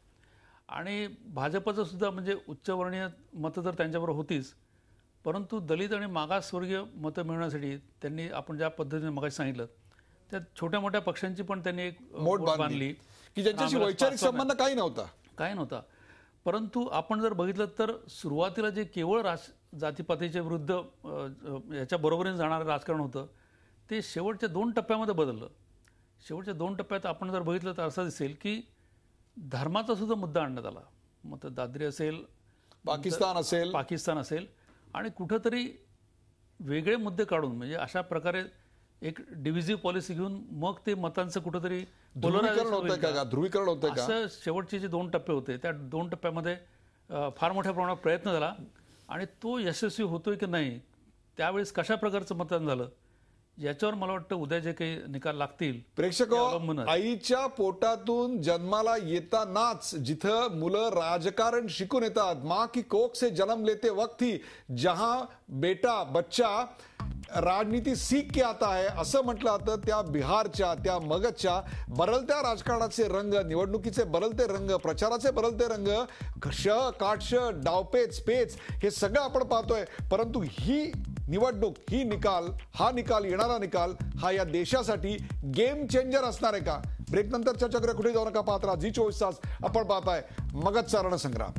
आणि भाजपचं सुद्धा म्हणजे उच्चवर्णीय मतं तर त्यांच्याबरोबर होतीच, परंतु दलित आणि मागासवर्गीय मतं मिळवण्यासाठी त्यांनी आपण ज्या पद्धतीने मगाशी सांगितलं त्या छोट्या मोठ्या पक्षांची पण त्यांनी एक मोठ बांधली की ज्यांच्याशी वैचारिक संबंध काही नव्हता काही नव्हता परंतु आपण जर बघितलं तर सुरुवातीला जे केवळ राज जातीपातीच्या विरुद्ध याच्या बरोबरीने जाणारं राजकारण होतं ते शेवटच्या दोन टप्प्यामध्ये बदललं। शेवटच्या दोन टप्प्यात आपण जर बघितलं तर असं दिसेल की धर्माचा सुद्धा मुद्दा आणण्यात आला, मग दादरी असेल, पाकिस्तान असेल पाकिस्तान असेल आणि कुठेतरी वेगळे मुद्दे काढून म्हणजे अशा प्रकारे एक डिव्हिजिव्ह पॉलिसी घेऊन मग ते मतांचं कुठेतरी ध्रुवीकरण होतंय का ध्रुवीकरण होतंय का असं शेवटचे जे दोन टप्पे होते त्या दोन टप्प्यामध्ये फार मोठ्या प्रमाणात प्रयत्न झाला आणि तो यशस्वी होतोय की नाही, त्यावेळेस कशा प्रकारचं मतदान झालं याच्यावर मला वाटतं उद्या जे काही निकाल लागतील। प्रेक्षक, आईच्या पोटातून जन्माला येतानाच जिथं मुलं राजकारण शिकून येतात, माँ की कोख से जन्म लेते वक्त ही जहां बेटा बच्चा राजनीति सीख के आता है असं म्हटलं जातं। त्या बिहारच्या त्या मगधच्या बदलत्या राजकारणाचे रंग, निवडणुकीचे बदलते रंग, प्रचाराचे बदलते रंग, श काटश डावपेच पेच हे सगळं आपण पाहतोय। परंतु ही निवडणूक, ही निकाल, हा निकाल, येणारा निकाल हा या देशासाठी गेम चेंजर असणार आहे का? ब्रेक नंतर चर्चा करूया, कुठे जाऊ नका, पाहत राहा झी चोवीस तास। आपण पाहताय मगधचा रणसंग्राम।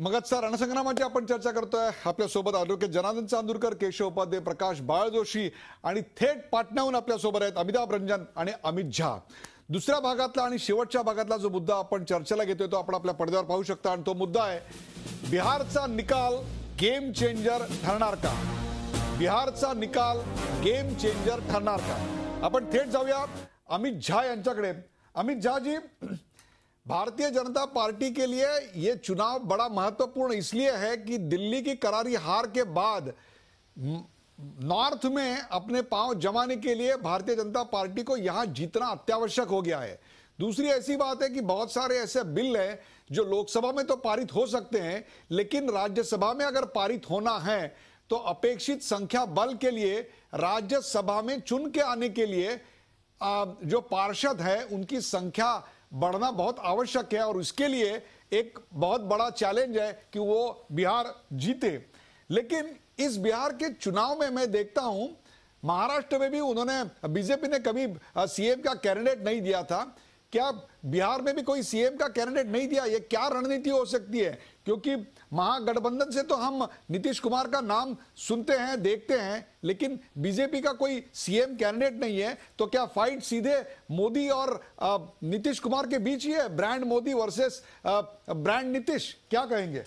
मगतचा रणसंग्रामाची आपण चर्चा करतोय. आपल्यासोबत ॲडव्होकेट जनार्दन चांदूरकर, केशव उपाध्ये, प्रकाश बाळ जोशी आणि थेट पाटण्याहून आपल्यासोबत आहेत अमिताभ रंजन आणि अमित झा. दुसऱ्या भागातला आणि शेवटच्या भागातला जो मुद्दा आपण चर्चेला घेतोय तो आपण आपल्या पडद्यावर पाहू शकता आणि तो मुद्दा आहे बिहारचा निकाल गेम चेंजर ठरणार का? बिहारचा निकाल गेम चेंजर ठरणार का? आपण थेट जाऊया अमित झा यांच्याकडे. अमित झा जी, भारतीय जनता पार्टी के लिए ये चुनाव बड़ा महत्वपूर्ण इसलिए है कि दिल्ली की करारी हार के बाद नॉर्थ में अपने पांव जमाने के लिए भारतीय जनता पार्टी को यहां जीतना अत्यावश्यक हो गया है. दूसरी ऐसी बात है कि बहुत सारे ऐसे बिल हैं जो लोकसभा में तो पारित हो सकते हैं, लेकिन राज्यसभा में अगर पारित होना है तो अपेक्षित संख्या बल के लिए राज्यसभा में चुन के आने के लिए जो पार्षद है उनकी संख्या बढ़ना बहुत आवश्यक है और इसके लिए एक बहुत बड़ा चैलेंज है कि वो बिहार जीते. लेकिन इस बिहार के चुनाव में मैं देखता हूं महाराष्ट्र में भी उन्होंने, बीजेपी ने कभी सीएम का कैंडिडेट नहीं दिया था. क्या बिहार में भी कोई सीएम का कैंडिडेट नहीं दिया? ये क्या रणनीति हो सकती है? क्योंकि महागठबंधन से तो हम नीतीश कुमार का नाम सुनते हैं, देखते हैं, लेकिन बीजेपी का कोई सीएम कैंडिडेट नहीं है. तो क्या फाइट सीधे मोदी और नीतीश कुमार के बीच ही है? Brand Modi versus brand Nitish, क्या कहेंगे?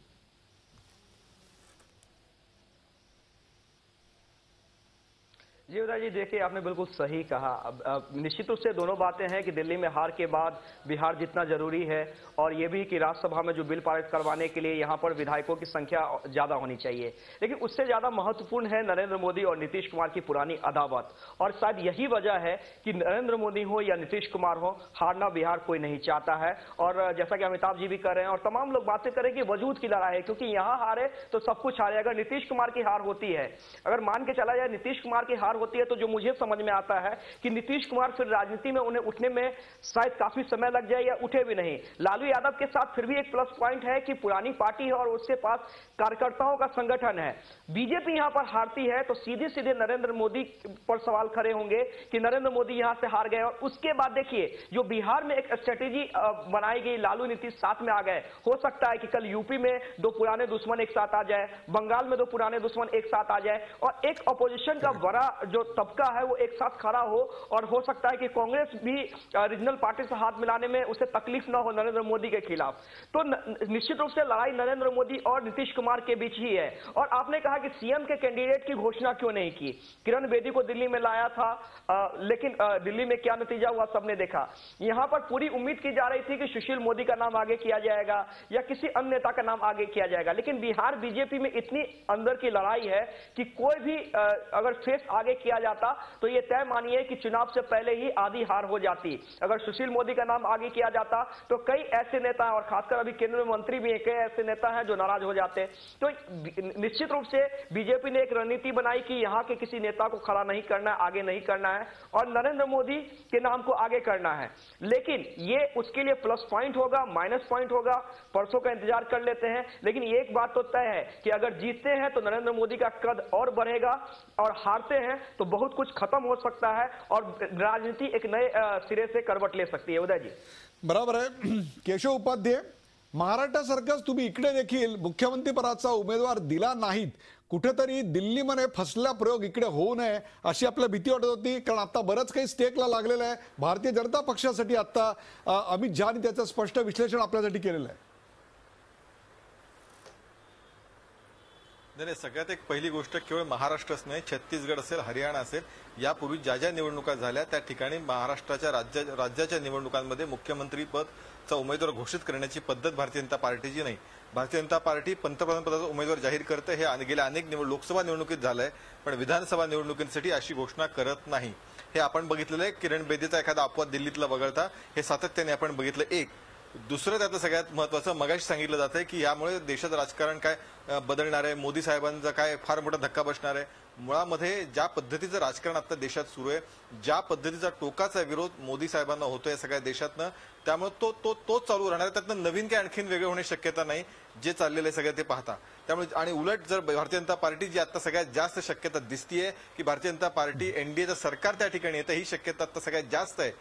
जी उदय जी, देखिए आपने बिल्कुल सही कहा. अब, अब निश्चित रूप से दोनों बातें हैं कि दिल्ली में हार के बाद बिहार जितना जरूरी है और ये भी कि राज्यसभा में जो बिल पारित करवाने के लिए यहाँ पर विधायकों की संख्या ज्यादा होनी चाहिए. लेकिन उससे ज्यादा महत्वपूर्ण है नरेंद्र मोदी और नीतीश कुमार की पुरानी अदावत. और शायद यही वजह है कि नरेंद्र मोदी हो या नीतीश कुमार हो, हारना बिहार कोई नहीं चाहता है. और जैसा कि अमिताभ जी भी कर रहे हैं और तमाम लोग बातें करें कि वजूद की लड़ाई है, क्योंकि यहाँ हारे तो सब कुछ हारे. अगर नीतीश कुमार की हार होती है, अगर मान के चला जाए नीतीश कुमार की हार होती है, तो जो मुझे समझ में आता है कि नीतीश कुमार फिर राजनीति में उन्हें उठने में शायद काफी समय लग जाए या उठे भी नहीं. लालू यादव के साथ फिर भी एक प्लस पॉइंट है कि पुरानी पार्टी है और उसके पास कार्यकर्ताओं का संगठन है. बीजेपी यहां पर हारती है तो सीधे सीधे नरेंद्र मोदी पर सवाल खड़े होंगे कि नरेंद्र मोदी यहां से हार गए. और उसके बाद देखिए जो बिहार में एक स्ट्रेटेजी बनाई गई, लालू नीतीश साथ में आ गए. हो सकता है कि कल यूपी में दो पुराने दुश्मन एक साथ आ जाए, बंगाल में दो पुराने दुश्मन एक साथ आ जाए और एक अपोजिशन का बड़ा जो तबका है वो एक साथ खड़ा हो. और हो सकता है कि कांग्रेस भी रीजनल पार्टी से हाथ मिलाने में उसे तकलीफ ना हो नरेंद्र मोदी के खिलाफ. तो निश्चित रूप से लड़ाई नरेंद्र मोदी और नीतीश कुमार के बीच ही है. और आपने कहा कि सीएम के कैंडिडेट की घोषणा क्यों नहीं की? किरण बेदी को दिल्ली में लाया था, आ, लेकिन आ, दिल्ली में क्या नतीजा हुआ सबने देखा. यहां पर पूरी उम्मीद की जा रही थी कि सुशील मोदी का नाम आगे किया जाएगा या किसी अन्य नेता का नाम आगे किया जाएगा. लेकिन बिहार बीजेपी में इतनी अंदर की लड़ाई है कि कोई भी आ, अगर फेस आगे किया जाता तो ये तय मानिए कि चुनाव से पहले ही आधी हार हो जाती. अगर सुशील मोदी का नाम आगे किया जाता तो कई ऐसे नेता हैं और खासकर अभी केंद्रीय मंत्री भी हैं, कई ऐसे नेता हैं जो नाराज हो जाते. तो निश्चित रूप से बीजेपी ने एक रणनीति बनाई कि यहां के किसी नेता को खड़ा नहीं करना है, आगे नहीं करना है और नरेंद्र मोदी के नाम को आगे करना है. लेकिन ये उसके लिए प्लस पॉइंट होगा, माइनस पॉइंट होगा, परसों का इंतजार कर लेते हैं. लेकिन एक बात तो तय है कि अगर जीतते हैं तो नरेंद्र मोदी का कद और बढ़ेगा और हारते हैं तो बहुत कुछ खत्म हो सकता है और राजनीति एक नए सिरे से करवट ले सकती है. उदय जी बरोबर आहे. केशव उपाध्ये, महाराष्ट्रासारखंच तुम्ही इकडे देखील मुख्यमंत्री पदाचा उमेदवार दिला नाहीत. कुठेतरी दिल्लीमध्ये फसला प्रयोग इकडे होऊ नये अशी आपल्याला भीती वाटत होती, कारण आता बरंच काही स्टेकला लागलेलं आहे भारतीय जनता पक्षासाठी. आता अमित झा यांनी त्याचं स्पष्ट विश्लेषण आपल्यासाठी केलेलं आहे. नाही, सगळ्यात एक पहिली गोष्ट केवळ महाराष्ट्रच नाही, छत्तीसगड असेल, हरियाणा असेल, यापूर्वी ज्या ज्या निवडणुका झाल्या त्या ठिकाणी महाराष्ट्राच्या राज्य राज्याच्या निवडणुकांमध्ये मुख्यमंत्री पदचा उमेदवार घोषित करण्याची पद्धत भारतीय जनता पार्टीची नाही. भारतीय जनता पार्टी पंतप्रधान पदाचा उमेदवार जाहीर करते. हे गेल्या अनेक निवड लोकसभा निवडणुकीत झालंय, पण विधानसभा निवडणुकीसाठी अशी घोषणा करत नाही. हे आपण बघितलेलं आहे. किरण बेदीचा एखादा अपवाद दिल्लीतला वगळता हे सातत्याने आपण बघितलं. एक दुसरं त्यातलं सगळ्यात महत्वाचं मगाशी सांगितलं जातंय की यामुळे देशाचं राजकारण काय बदलणार आहे, मोदी साहेबांचा काय फार मोठा धक्का बसणार आहे. मुळामध्ये ज्या पद्धतीचं राजकारण आता देशात सुरू आहे, ज्या पद्धतीचा टोकाचा विरोध मोदी साहेबांना होतोय सगळ्या देशातनं, त्यामुळे तो तो तोच चालू राहणार. त्यातनं नवीन काय आणखीन वेगळे होण्याची शक्यता नाही जे चाललेलं आहे सगळं ते पाहता. त्यामुळे आणि उलट जर भारतीय जनता पार्टी जी आता सगळ्यात जास्त शक्यता दिसतीये की भारतीय जनता पार्टी एनडीएचं सरकार त्या ठिकाणी येतं, ही शक्यता आता सगळ्यात जास्त आहे.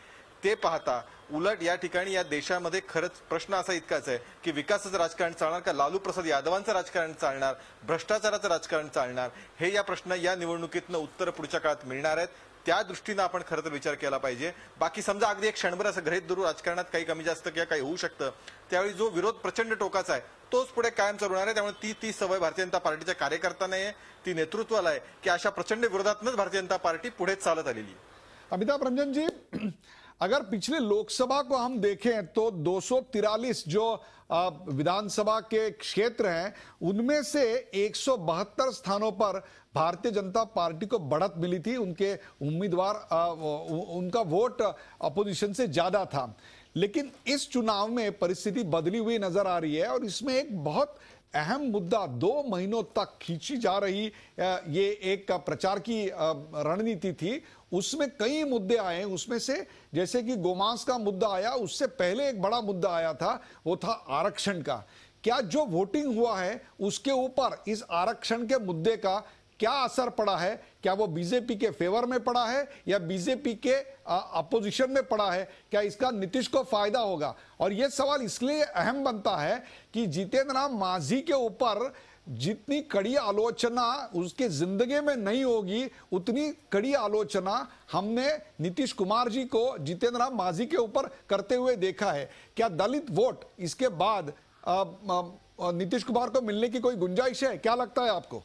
ते पाहता उलट या ठिकाणी या देशामध्ये खरंच प्रश्न असा इतकाच आहे की विकासाचं राजकारण चालणार का लालू प्रसाद यादवांचं राजकारण चालणार, भ्रष्टाचाराचं राजकारण चालणार, हे या प्रश्न या निवडणुकीतनं उत्तर पुढच्या काळात मिळणार आहेत. त्या दृष्टीनं आपण खरं तर विचार केला पाहिजे. बाकी समजा अगदी एक क्षणभर असं गृहीत धरू राजकारणात काही कमी जास्त किंवा काही होऊ शकतं, त्यावेळी जो विरोध प्रचंड टोकाचा आहे तोच पुढे कायम चालू आहे. त्यामुळे ती ती सवय भारतीय जनता पार्टीच्या कार्यकर्त्यांना आहे, ती नेतृत्वाला आहे की अशा प्रचंड विरोधातूनच भारतीय जनता पार्टी पुढे चालत आलेली आहे. अमिताभ रंजन जी, अगर पिछले लोकसभा को हम देखें तो दो सौ तिरालीस जो विधानसभा के क्षेत्र हैं उनमें से एक सौ बहत्तर स्थानों पर भारतीय जनता पार्टी को बढ़त मिली थी. उनके उम्मीदवार उनका वोट अपोजिशन से ज्यादा था. लेकिन इस चुनाव में परिस्थिति बदली हुई नजर आ रही है और इसमें एक बहुत अहम मुद्दा दो महीनों तक खींची जा रही ये एक प्रचार की रणनीति थी, उसमें कई मुद्दे आए. उसमें से जैसे कि गोमांस का मुद्दा आया, उससे पहले एक बड़ा मुद्दा आया था, वो था आरक्षण का. क्या जो वोटिंग हुआ है उसके ऊपर इस आरक्षण के मुद्दे का क्या असर पड़ा है? क्या वो बीजेपी के फेवर में पड़ा है या बीजेपी के अपोजिशन में पड़ा है? क्या इसका नीतीश को फायदा होगा? और ये सवाल इसलिए अहम बनता है कि जितेंद्र राम मांझी के ऊपर जितनी कड़ी आलोचना उसके जिंदगी में नहीं होगी, उतनी कड़ी आलोचना हमने नीतीश कुमार जी को जितेंद्र राम मांझी के ऊपर करते हुए देखा है. क्या दलित वोट इसके बाद नीतीश कुमार को मिलने की कोई गुंजाइश है? क्या लगता है आपको?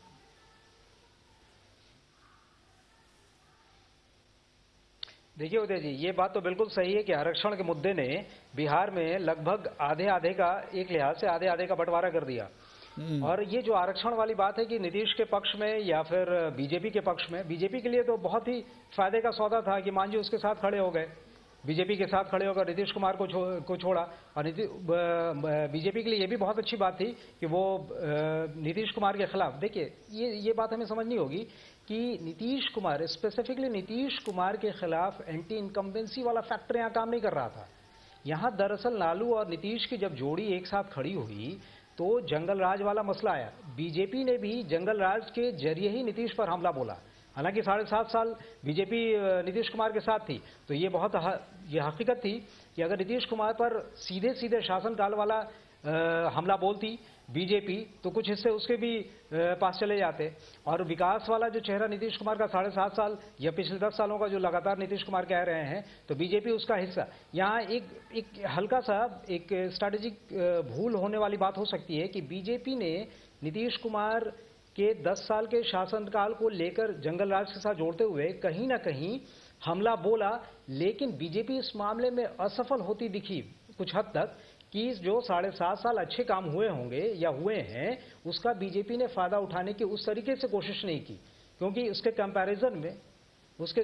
देखिए उदय जी, ये बात तो बिल्कुल सही है कि आरक्षण के मुद्दे ने बिहार में लगभग आधे आधे का, एक लिहाज से आधे आधे का बंटवारा कर दिया. और ये जो आरक्षण वाली बात है कि नीतीश के पक्ष में या फिर बीजेपी के पक्ष में, बीजेपी के लिए तो बहुत ही फायदे का सौदा था कि मांझी उसके साथ खड़े हो गए, बीजेपी के साथ खड़े होकर नीतीश कुमार को छो, को छोड़ा. और बीजेपी के लिए ये भी बहुत अच्छी बात थी कि वो नीतीश कुमार के खिलाफ, देखिए ये ये बात हमें समझनी होगी कि नीतीश कुमार, स्पेसिफिकली नीतीश कुमार के खिलाफ एंटी इनकम्बेंसी वाला फैक्टर यहाँ काम नहीं कर रहा था. यहाँ दरअसल लालू और नीतीश की जब जोड़ी एक साथ खड़ी हुई तो जंगल राज वाला मसला आया. बीजेपी ने भी जंगल राज के जरिए ही नीतीश पर हमला बोला. हालांकि साढ़े सात साल बीजेपी नीतीश कुमार के साथ थी, तो ये बहुत ये हकीकत थी कि अगर नीतीश कुमार पर सीधे सीधे शासनकाल वाला आ, हमला बोलती बीजेपी तो कुछ हिस्से उसके भी पास चले जाते. और विकास वाला जो चेहरा नीतीश कुमार का साढ़े सात साल या पिछले दस सालों का जो लगातार नीतीश कुमार कह रहे हैं, तो बीजेपी उसका हिस्सा. यहाँ एक एक हल्का सा एक स्ट्रैटेजिक भूल होने वाली बात हो सकती है कि बीजेपी ने नीतीश कुमार के दस साल के शासनकाल को लेकर जंगल राज के साथ जोड़ते हुए कहीं ना कहीं हमला बोला, लेकिन बीजेपी इस मामले में असफल होती दिखी कुछ हद तक कि जो साढ़े सात साल अच्छे काम हुए होंगे या हुए हैं उसका बीजेपी ने फायदा उठाने की उस तरीके से कोशिश नहीं की, क्योंकि उसके कंपैरिजन में उसके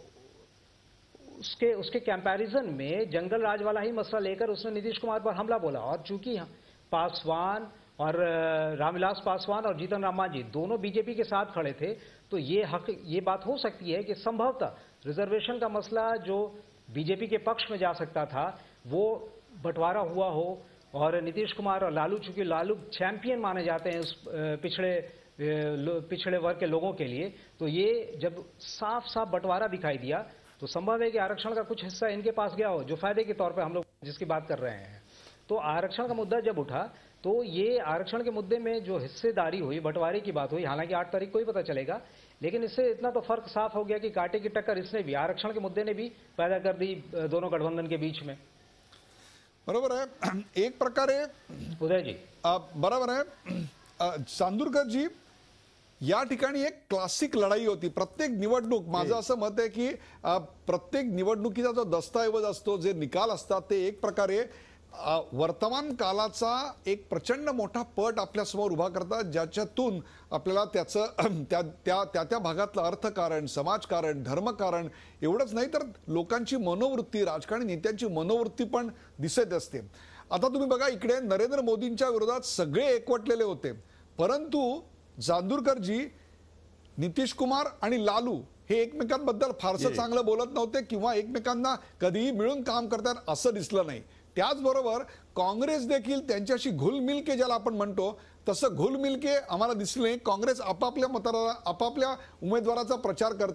उसके उसके कंपैरिजन में जंगल राज वाला ही मसला लेकर उसने नीतीश कुमार पर हमला बोला. और चूंकि पासवान और रामविलास पासवान और जीतन राम मांझी दोनों बीजेपी के साथ खड़े थे, तो ये हक ये बात हो सकती है कि संभवतः रिजर्वेशन का मसला जो बीजेपी के पक्ष में जा सकता था वो बंटवारा हुआ हो. और नीतीश कुमार और लालू, चूंकि लालू चैंपियन माने जाते हैं उस पिछड़े पिछड़े वर्ग के लोगों के लिए, तो ये जब साफ साफ बंटवारा दिखाई दिया तो संभव है कि आरक्षण का कुछ हिस्सा इनके पास गया हो, जो फायदे के तौर पे हम लोग जिसकी बात कर रहे हैं. तो आरक्षण का मुद्दा जब उठा तो ये आरक्षण के मुद्दे में जो हिस्सेदारी हुई, बंटवारे की बात हुई, हालांकि आठ तारीख को ही पता चलेगा, लेकिन इससे इतना तो फर्क साफ हो गया कि कांटे की टक्कर इसने भी, आरक्षण के मुद्दे ने भी पैदा कर दी दोनों गठबंधन के बीच में. बरोबर आहे. एक प्रकारे उदय जी बरोबर आहे. चांदूरकर जी, या ठिकाणी एक क्लासिक लढाई होती. प्रत्येक निवडणूक, माझं असं मत आहे की प्रत्येक निवडणुकीचा जो दस्तऐवज असतो, जे निकाल असतात, ते एक प्रकारे वर्तमान कालाचा एक प्रचंड मोठा पट आपल्या समोर उभा करतात, ज्याच्यातून आपल्याला त्याचं त्या त्या त्या भागातलं अर्थकारण, समाजकारण, धर्मकारण एवढंच नाही तर लोकांची मनोवृत्ती, राजकारणी नेत्यांची मनोवृत्ती पण दिसत असते. आता तुम्ही बघा, इकडे नरेंद्र मोदींच्या विरोधात सगळे एकवटलेले होते, परंतु चांदूरकरजी, नितीश कुमार आणि लालू हे एकमेकांबद्दल फारसं चांगलं बोलत नव्हते किंवा एकमेकांना कधीही मिळून काम करतात असं दिसलं नाही. त्याचबरोबर काँग्रेस देखील त्यांच्याशी घुलमिलके, ज्याला आपण म्हणतो तसं घुलमिलके आम्हाला दिसले. काँग्रेस आपापल्या मतदारा आपापल्या उमेदवाराचा प्रचार करत आहे,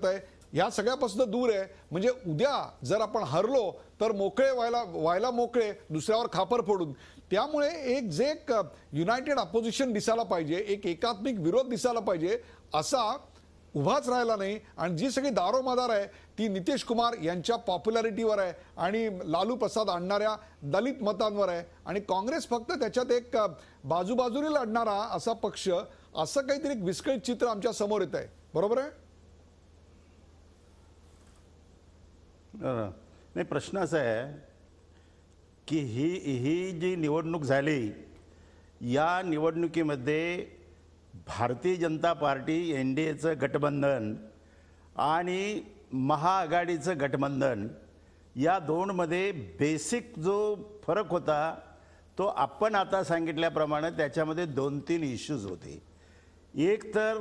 या सगळ्यापासून दूर आहे. म्हणजे उद्या जर आपण हरलो तर मोकळे व्हायला व्हायला मोकळे दुसऱ्यावर खापर फोडून. त्यामुळे एक जे एक युनायटेड अपोजिशन दिसायला पाहिजे, एक एकात्मिक विरोध दिसायला पाहिजे, असा उभाच राहिला नाही. आणि जी सगळी दारोमदार आहे ती नितीश कुमार यांच्या पॉप्युलॅरिटीवर आहे आणि लालू प्रसाद आणणाऱ्या दलित मतांवर आहे. आणि काँग्रेस फक्त त्याच्यात एक बाजूबाजूने लढणारा असा पक्ष, असं काहीतरी एक विस्कळीत चित्र आमच्या समोर येत आहे. बरोबर आहे? नाही, प्रश्न असा आहे की ही ही जी निवडणूक झाली, या निवडणुकीमध्ये Bharatiya Janata party N D एचं गठबंधन आणि महाआघाडीचं गठबंधन या दोनमध्ये बेसिक जो फरक होता तो आपण आता सांगितल्याप्रमाणे त्याच्यामध्ये दोन तीन इश्यूज होते. एक तर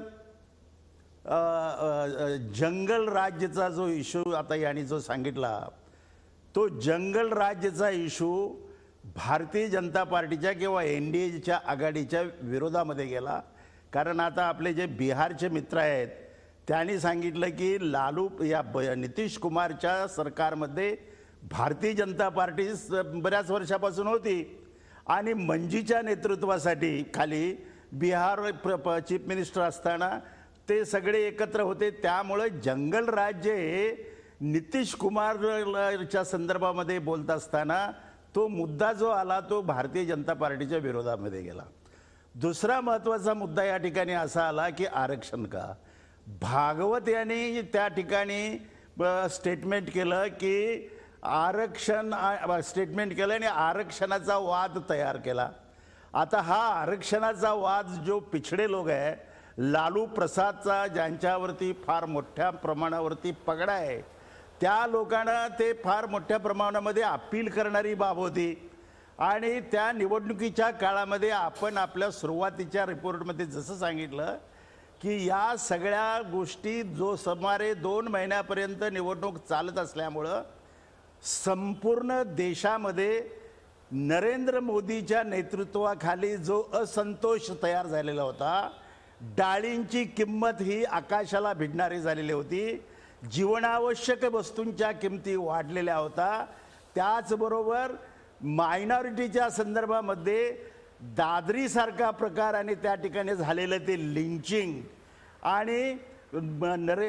जंगल राज्याचा जो इश्यू आता यांनी जो सांगितला, तो जंगल राज्याचा इश्यू भारतीय जनता पार्टीच्या किंवा एन डी एच्या आघाडीच्या विरोधामध्ये गेला. कारण आता आपले जे बिहारचे मित्र आहेत त्यांनी सांगितलं की लालू या नितीश कुमारच्या सरकारमध्ये भारतीय जनता पार्टी बऱ्याच वर्षापासून होती आणि मंजीच्या नेतृत्वासाठी खाली बिहार चीफ मिनिस्टर असताना ते सगळे एकत्र होते. त्यामुळे जंगल राज्य हे नितीश कुमारच्या संदर्भामध्ये बोलत असताना तो मुद्दा जो आला तो भारतीय जनता पार्टीच्या विरोधामध्ये गेला. दुसरा महत्त्वाचा मुद्दा या ठिकाणी असा आला की आरक्षण का. भागवत यांनी त्या ठिकाणी स्टेटमेंट केलं की आरक्षण स्टेटमेंट केलं आणि आरक्षणाचा वाद तयार केला. आता हा आरक्षणाचा वाद जो पिछडे लोक आहे, लालू प्रसादचा ज्यांच्यावरती फार मोठ्या प्रमाणावरती पगडा आहे, त्या लोकांना ते फार मोठ्या प्रमाणामध्ये अपील करणारी बाब होती. आणि त्या निवडणुकीच्या काळामध्ये आपण आपल्या सुरुवातीच्या रिपोर्टमध्ये जसं सांगितलं की या सगळ्या गोष्टी जो सुमारे दोन महिन्यापर्यंत निवडणूक चालत असल्यामुळं संपूर्ण देशामध्ये नरेंद्र मोदीच्या नेतृत्वाखाली जो असंतोष तयार झालेला होता, डाळींची किंमत ही आकाशाला भिडणारी झालेली होती, जीवनावश्यक वस्तूंच्या किमती वाढलेल्या होत्या, त्याचबरोबर मायनॉरिटीच्या संदर्भामध्ये दादरीसारखा प्रकार आणि त्या ठिकाणी झालेलं ते लिंचिंग आणि नरे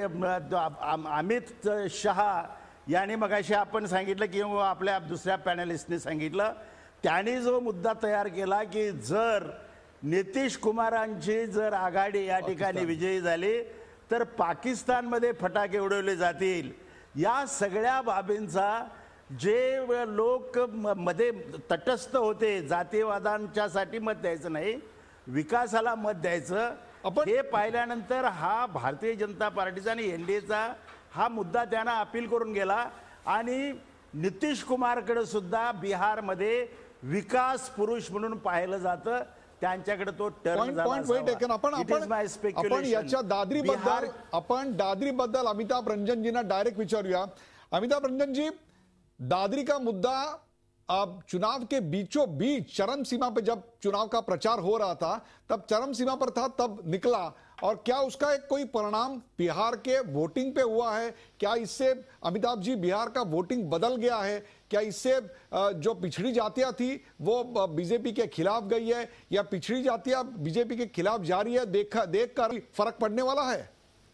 अमित शहा यांनी मगाशी आपण सांगितलं किंवा आपल्या दुसऱ्या पॅनलिस्टने सांगितलं, त्यांनी जो मुद्दा तयार केला की जर नितीश कुमारांची जर आघाडी या ठिकाणी विजयी झाली तर पाकिस्तानमध्ये फटाके उडवले जातील. या सगळ्या बाबींचा जे लोक मध्ये तटस्थ होते, जातीयवादांच्यासाठी मत द्यायचं नाही, विकासाला मत द्यायचं, हे पाहिल्यानंतर हा भारतीय जनता पार्टीचा आणि एन डी एचा हा मुद्दा त्यांना अपील करून गेला. आणि नितीश कुमारकडे सुद्धा बिहारमध्ये विकास पुरुष म्हणून पाहिलं जातं, त्यांच्याकडे तो टर्न झाला. आपण आपण याच्या दादरी बद्दल आपण दादरी बद्दल अमिताभ रंजनजींना डायरेक्ट विचारूया. अमिताभ रंजन जी, दादरी का मुद्दा अब चुनाव के बीचों बीच चरम सीमा पे जब चुनाव का प्रचार हो रहा था तब चरम सीमा पर था, तब निकला, और क्या उसका एक कोई परिणाम बिहार के वोटिंग पे हुआ है? क्या इससे अमिताभ जी बिहार का वोटिंग बदल गया है? क्या इससे जो पिछड़ी जातियां थी वो बीजेपी के खिलाफ गई है या पिछड़ी जातियां बीजेपी के खिलाफ जा रही है? देखा देख कर फर्क पड़ने वाला है?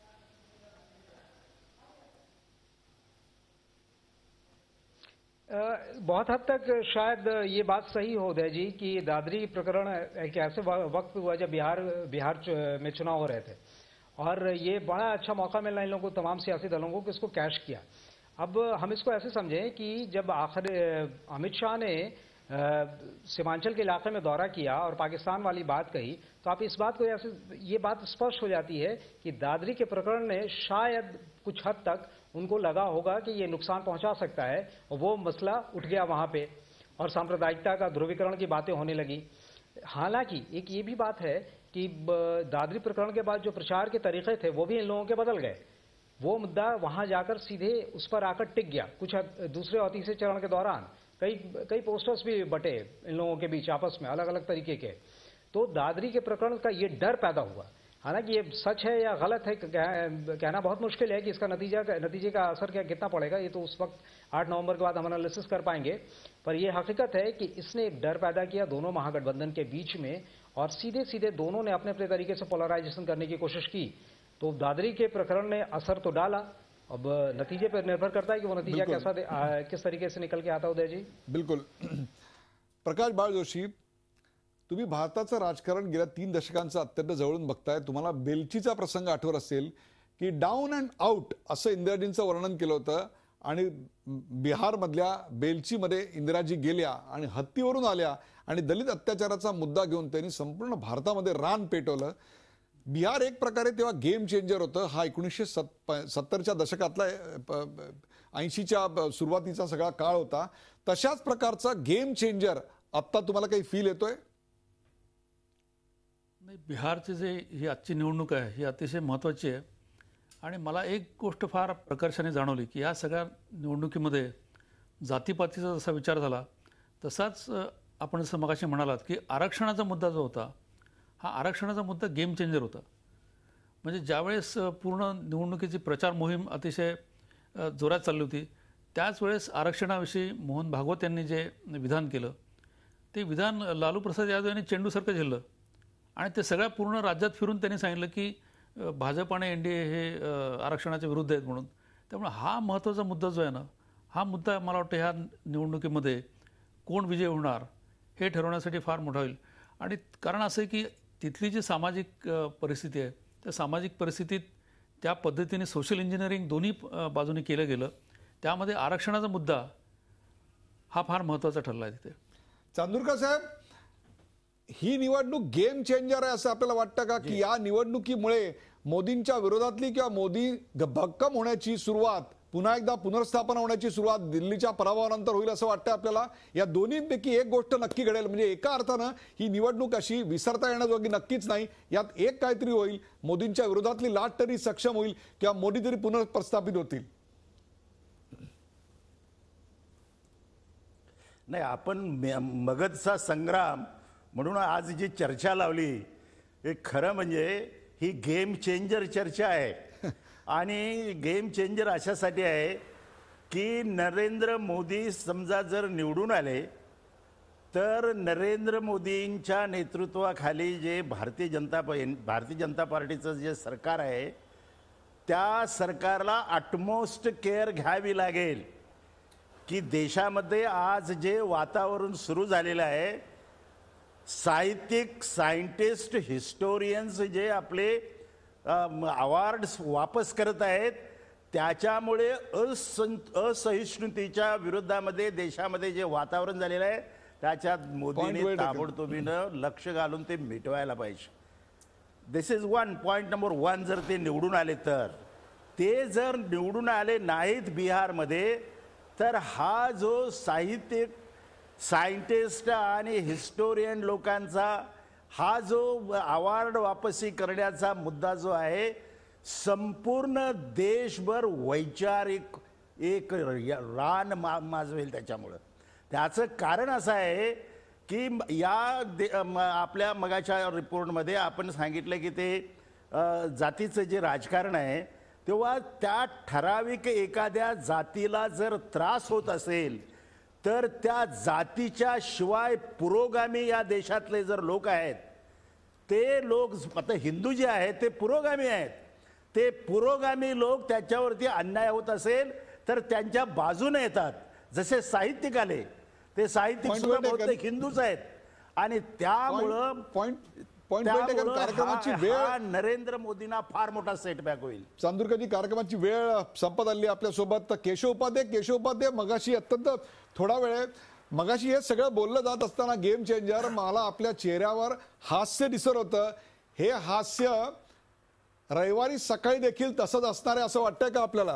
बहुत हद तक शायद ये बात सही हो उदय जी कि दादरी प्रकरण एक ऐसे वक्त हुआ जब बिहार बिहार में चुनाव हो रहे थे और ये बड़ा अच्छा मौका मिला इन लोगों को, तमाम सियासी दलों को, कि इसको कैश किया. अब हम इसको ऐसे समझें कि जब आखिर अमित शाह ने सीमांचल के इलाके में दौरा किया और पाकिस्तान वाली बात कही, तो आप इस बात को ऐसे ये बात स्पष्ट हो जाती है कि दादरी के प्रकरण ने शायद कुछ हद तक उनको लगा होगा कि ये नुकसान पहुंचा सकता है, और वो मसला उठ गया वहां पे और सांप्रदायिकता का ध्रुवीकरण की बातें होने लगी. हालांकि एक ये भी बात है कि दादरी प्रकरण के बाद जो प्रचार के तरीके थे वो भी इन लोगों के बदल गए. वो मुद्दा वहां जाकर सीधे उस पर आकर टिक गया. कुछ दूसरे और तीसरे चरण के दौरान कई कई पोस्टर्स भी बटे इन लोगों के बीच आपस में अलग अलग तरीके के. तो दादरी के प्रकरण का ये डर पैदा हुआ. हालांकि ये सच है या गलत है कह- कहना बहुत मुश्किल है कि इसका नतीजा नतीजे का असर क्या कितना पड़ेगा, ये तो उस वक्त आठ नवंबर के बाद हम एनालिसिस कर पाएंगे। पर यह हकीकत है कि इसने एक डर पैदा किया दोनों महागठबंधन के बीच में, और सीधे सीधे दोनों ने अपने अपने तरीके से पोलराइजेशन करने की कोशिश की। तो दादरी के प्रकरण ने असर तो डाला, अब नतीजे पर निर्भर करता है कि वो नतीजा बिल्कुल। कैसा दे- आ, किस तरीके से निकल के आता उदय जी। बिलकुल। प्रकाश बाळ जोशी, तुम्ही भारताचं राजकारण गेल्या तीन दशकांचं अत्यंत जवळून बघताय. तुम्हाला बेलचीचा प्रसंग आठवत असेल की डाऊन अँड आउट असं इंदिराजींचं वर्णन केलं होतं, आणि बिहारमधल्या बेलचीमध्ये इंदिराजी गेल्या आणि हत्तीवरून आल्या आणि दलित अत्याचाराचा मुद्दा घेऊन त्यांनी संपूर्ण भारतामध्ये रान पेटवलं. बिहार एक प्रकारे तेव्हा गेम चेंजर होतं. हा एकोणीसशे सत्तरच्या दशकातला ऐंशीच्या सुरुवातीचा सगळा काळ होता. तशाच प्रकारचा गेम चेंजर आता तुम्हाला काही फील येतोय? नाही, बिहारची जे ही आजची निवडणूक आहे ही अतिशय महत्त्वाची आहे. आणि मला एक गोष्ट फार प्रकर्षाने जाणवली की या सगळ्या निवडणुकीमध्ये जातीपातीचा जसा विचार झाला तसाच आपण जसं मगाशी म्हणालात की आरक्षणाचा मुद्दा जो होता हा आरक्षणाचा मुद्दा गेम चेंजर होता. म्हणजे ज्यावेळेस पूर्ण निवडणुकीची प्रचार मोहीम अतिशय जोरात चालली होती त्याच वेळेस आरक्षणाविषयी मोहन भागवत यांनी जे विधान केलं ते विधान लालू प्रसाद यादव यांनी चेंडूसारखं झेललं आणि ते सगळ्या पूर्ण राज्यात फिरून त्यांनी सांगितलं की भाजप आणि एन डी ए हे आरक्षणाच्या विरुद्ध आहेत म्हणून. त्यामुळे हा महत्त्वाचा मुद्दा जो आहे ना हा मुद्दा मला वाटतं ह्या निवडणुकीमध्ये कोण विजय होणार हे ठरवण्यासाठी फार मोठा होईल. आणि कारण असं आहे की तिथली जी सामाजिक परिस्थिती आहे त्या सामाजिक परिस्थितीत त्या पद्धतीने सोशल इंजिनिअरिंग दोन्ही बाजूने केलं गेलं, त्यामध्ये आरक्षणाचा मुद्दा हा फार महत्त्वाचा ठरला आहे तिथे. चांदूरकर साहेब, ही निवडणूक गेम चेंजर आहे असं आपल्याला वाटतं का की या निवडणुकीमुळे मोदींच्या विरोधातली किंवा मोदी भक्कम होण्याची सुरुवात, पुन्हा एकदा पुनर्स्थापना होण्याची सुरुवात दिल्लीच्या पराभवानंतर होईल असं वाटतं आपल्याला? या दोन्हीपैकी एक गोष्ट नक्की घडेल. म्हणजे एका अर्थानं ही निवडणूक अशी विसरता येण्याजोगी नक्कीच नाही. यात एक काहीतरी होईल, मोदींच्या विरोधातली लाट तरी सक्षम होईल किंवा मोदी तरी पुनर्प्रस्थापित होतील. नाही, आपण मगधचा संग्राम म्हणून आज जी चर्चा लावली हे खरं म्हणजे ही गेम चेंजर चर्चा आहे. आणि गेम चेंजर अशासाठी आहे की नरेंद्र मोदी समजा जर निवडून आले तर नरेंद्र मोदींच्या नेतृत्वाखाली जे भारतीय जनता भारतीय जनता पार्टीचं जे सरकार आहे त्या सरकारला अटमोस्ट केअर घ्यावी लागेल की देशामध्ये आज जे वातावरण सुरू झालेलं आहे, साहित्यिक, सायंटिस्ट, हिस्टोरियन्स जे आपले अवॉर्ड्स वापस करत आहेत त्याच्यामुळे असं असहिष्णुतेच्या विरोधामध्ये देशामध्ये जे वातावरण झालेलं आहे त्याच्यात मोदींनी ताबडतोबीनं लक्ष घालून ते मिटवायला पाहिजे. This is one point number one. जर ते निवडून आले तर ते जर निवडून आले नाहीत बिहारमध्ये तर हा जो साहित्यिक, सायंटिस्ट आणि हिस्टोरियन लोकांचा हा जो अवॉर्ड वापसी करण्याचा मुद्दा जो आहे संपूर्ण देशभर वैचारिक एक रान मा माजवेल. त्याच्यामुळं त्याचं कारण असं आहे की या आपल्या मगाच्या रिपोर्टमध्ये आपण सांगितलं की ते जातीचं जे राजकारण आहे तेव्हा त्या ठराविक एखाद्या जातीला जर त्रास होत असेल तर त्या जातीच्या शिवाय पुरोगामी या देशातले जर लोक आहेत ते लोक, आता हिंदू जे आहेत ते पुरोगामी आहेत, ते पुरोगामी लोक त्याच्यावरती अन्याय होत असेल तर त्यांच्या बाजूने येतात. जसे साहित्यिक आले ते साहित्यिक सुद्धा बहुतेक हिंदूच आहेत आणि त्यामुळं कार्यक्रमाची वेळ नरेंद्र मोदींना फार मोठा सेटबॅक होईल. चांदूरकरजी, कार्यक्रमाची वेळ संपत आली आपल्यासोबत. केशव उपाध्ये केशव उपाध्ये मगाशी अत्यंत थोडा वेळ मगाशी हे सगळं बोललं जात असताना गेम चेंजर मला आपल्या चेहऱ्यावर हास्य दिसत होतं. हे हास्य रविवारी सकाळी देखील तसंच असणार आहे असं वाटतंय का आपल्याला?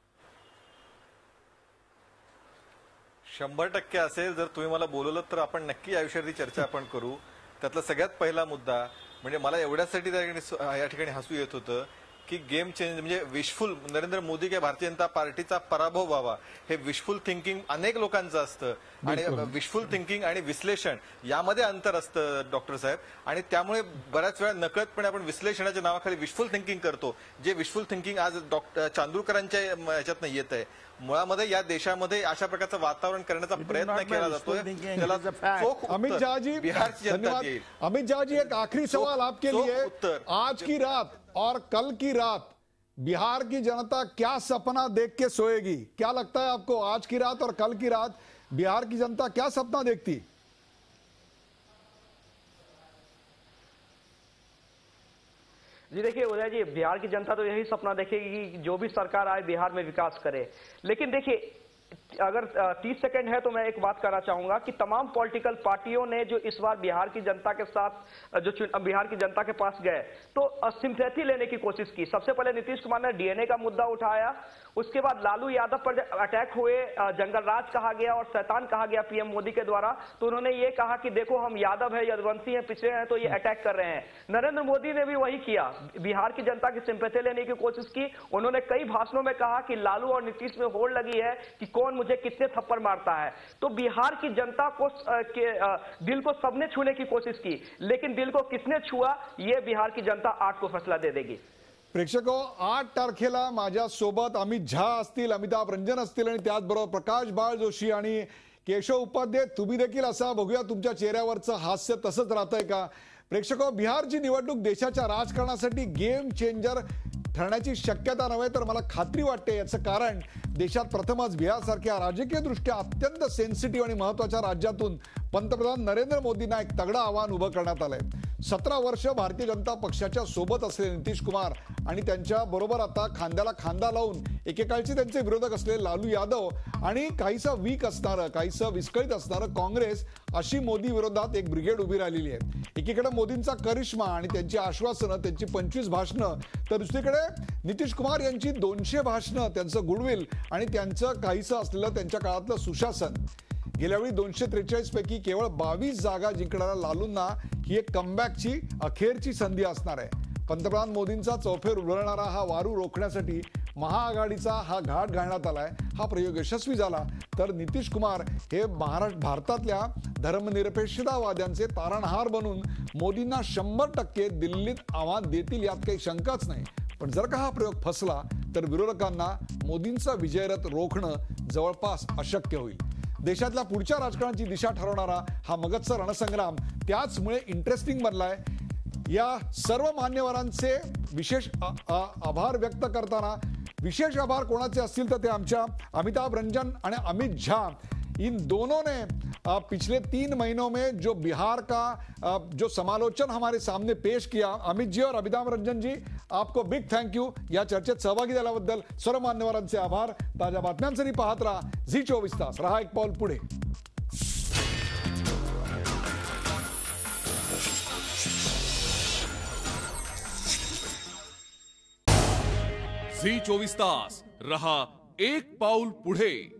शंभर टक्के असेल. जर तुम्ही मला बोलवलं तर आपण नक्की या विषयावरती चर्चा आपण करू. त्यातला सगळ्यात पहिला मुद्दा म्हणजे मला एवढ्यासाठी या ठिकाणी हसू येत होतं की गेम चेंज म्हणजे विशफुल नरेंद्र मोदी किंवा भारतीय जनता पार्टीचा पराभव व्हावा हे विशफुल थिंकिंग अनेक लोकांचं असतं आणि विशफुल थिंकिंग आणि विश्लेषण यामध्ये अंतर असतं डॉक्टर साहेब. आणि त्यामुळे बऱ्याच वेळा नकळतपणे आपण विश्लेषणाच्या नावाखाली विशफुल थिंकिंग करतो. जे विशफुल थिंकिंग आज डॉक्टर चांदूरकरांच्या याच्यातनं येत आहे. मुळामध्ये या देशामध्ये अशा प्रकारचं वातावरण करण्याचा प्रयत्न केला जातोय. त्याला चोख अमित शाह जी बिहारची जनता धन्यवाद. देईल. अमित शाह जी एक आखिरी सवाल आपके चोख लिए. उत्तर. आज की रात और कल की रात बिहार की जनता क्या सपना देख के सोएगी? क्या लगता है आपको आज की रात और कल की रात बिहार की जनता क्या सपना देखती? जी देखिए उदय जी, बिहार की जनता तो यही सपना देखेगी कि जो भी सरकार आए बिहार में विकास करे. लेकिन देखिए अगर तीस सेकंड है तो मैं एक बात करना चाहूंगा कि तमाम पॉलिटिकल पार्टियों ने जो इस बार बिहार की जनता के साथ जो बिहार की जनता के पास गए तो सिंपैथी लेने की कोशिश की. सबसे पहले नीतीश कुमार ने डीएनए का मुद्दा उठाया. उसके बाद लालू यादव पर अटैक हुए, जंगल राज कहा गया और शैतान कहा गया पीएम मोदी के द्वारा. तो उन्होंने ये कहा कि देखो हम यादव है, यदुवंशी हैं, पिछड़े हैं तो ये अटैक कर रहे हैं. नरेंद्र मोदी ने भी वही किया, बिहार की जनता की सिंपैथी लेने की कोशिश की. उन्होंने कई भाषणों में कहा कि लालू और नीतीश में होड़ लगी है कि कौन मुझे कितने थप्पड़ मारता है. तो बिहार की जनता को के दिल को सबने छूने की कोशिश की, लेकिन दिल को किसने छुआ ये बिहार की जनता आठ को फैसला दे देगी. प्रेक्षको, आठ तारखेला माझ्या सोबत अमित झा असतील, अमिताभ रंजन असतील आणि त्याचबरोबर प्रकाश बाळ जोशी आणि केशव उपाध्याय. तुम्ही देखील असा बघूया तुमच्या चेहऱ्यावरचं हास्य तसंच राहतंय का? प्रेक्षको, बिहारची निवडणूक देशाच्या राजकारणासाठी गेम चेंजर ठरण्याची शक्यता नव्हे तर मला खात्री वाटते. याचं कारण देशात प्रथमच बिहारसारख्या राजकीय दृष्ट्या अत्यंत सेन्सिटिव्ह आणि महत्वाच्या राज्यातून पंतप्रधान नरेंद्र मोदींना एक तगडं आव्हान उभं करण्यात आलंय. सतरा वर्ष भारतीय जनता पक्षाच्या सोबत असलेले नितीश कुमार आणि त्यांच्या बरोबर आता खांद्याला खांदा लावून एकेकाळचे त्यांचे विरोधक असलेले लालू यादव आणि काहीसं वीक असणारं, काहीसं विस्कळीत असणारं काँग्रेस, अशी मोदी विरोधात एक ब्रिगेड उभी राहिलेली आहे. एकीकडे मोदींचा करिश्मा आणि त्यांची आश्वासनं, त्यांची पंचवीस भाषणं, तर दुसरीकडे नितीश कुमार यांची दोनशे भाषणं, त्यांचं गुडविल आणि त्यांचं काहीसं असलेलं त्यांच्या काळातलं सुशासन. गेल्यावेळी दोनशे त्रेचाळीस पैकी केवळ बावीस जागा जिंकणाऱ्या लालूंना ही एक कमबॅकची अखेरची संधी असणार आहे. पंतप्रधान मोदींचा चौफेर उलगडणारा हा वारू रोखण्यासाठी महाआघाडीचा हा घाट घालण्यात आलाय. हा प्रयोग यशस्वी झाला तर नितीश कुमार हे महाराष्ट्र भारतातल्या धर्मनिरपेक्षतावाद्यांचे तारणहार बनून मोदींना शंभर टक्के दिल्लीत आव्हान देतील यात काही शंकाच नाही. पण जर का हा प्रयोग फसला तर विरोधकांना मोदींचा विजयरथ रोखणं जवळपास अशक्य होईल. देशातल्या पुढच्या राजकारणाची दिशा ठरवणारा हा मगधचा रणसंग्राम त्याचमुळे इंटरेस्टिंग बनलाय. या सर्व मान्यवरांचे विशेष आभार व्यक्त करताना विशेष आभार कोणाचे असतील तर ते आमच्या अमिताभ रंजन आणि अमित झा. इन दोनों ने पिछले तीन महीनों में जो बिहार का जो समालोचन हमारे सामने पेश किया, अमित जी और अमिताभ रंजन जी आपको बिग थैंक यू. या चर्चेत सहभागी झाल्याबद्दल सर्व मान्यवरांचे आभार. ताज्या बातम्यांसाठी पाहत राहा झी चोवीस तास. रहा एक पाऊल पुढे. झी चोवीस तास रहा एक पाऊल पुढे.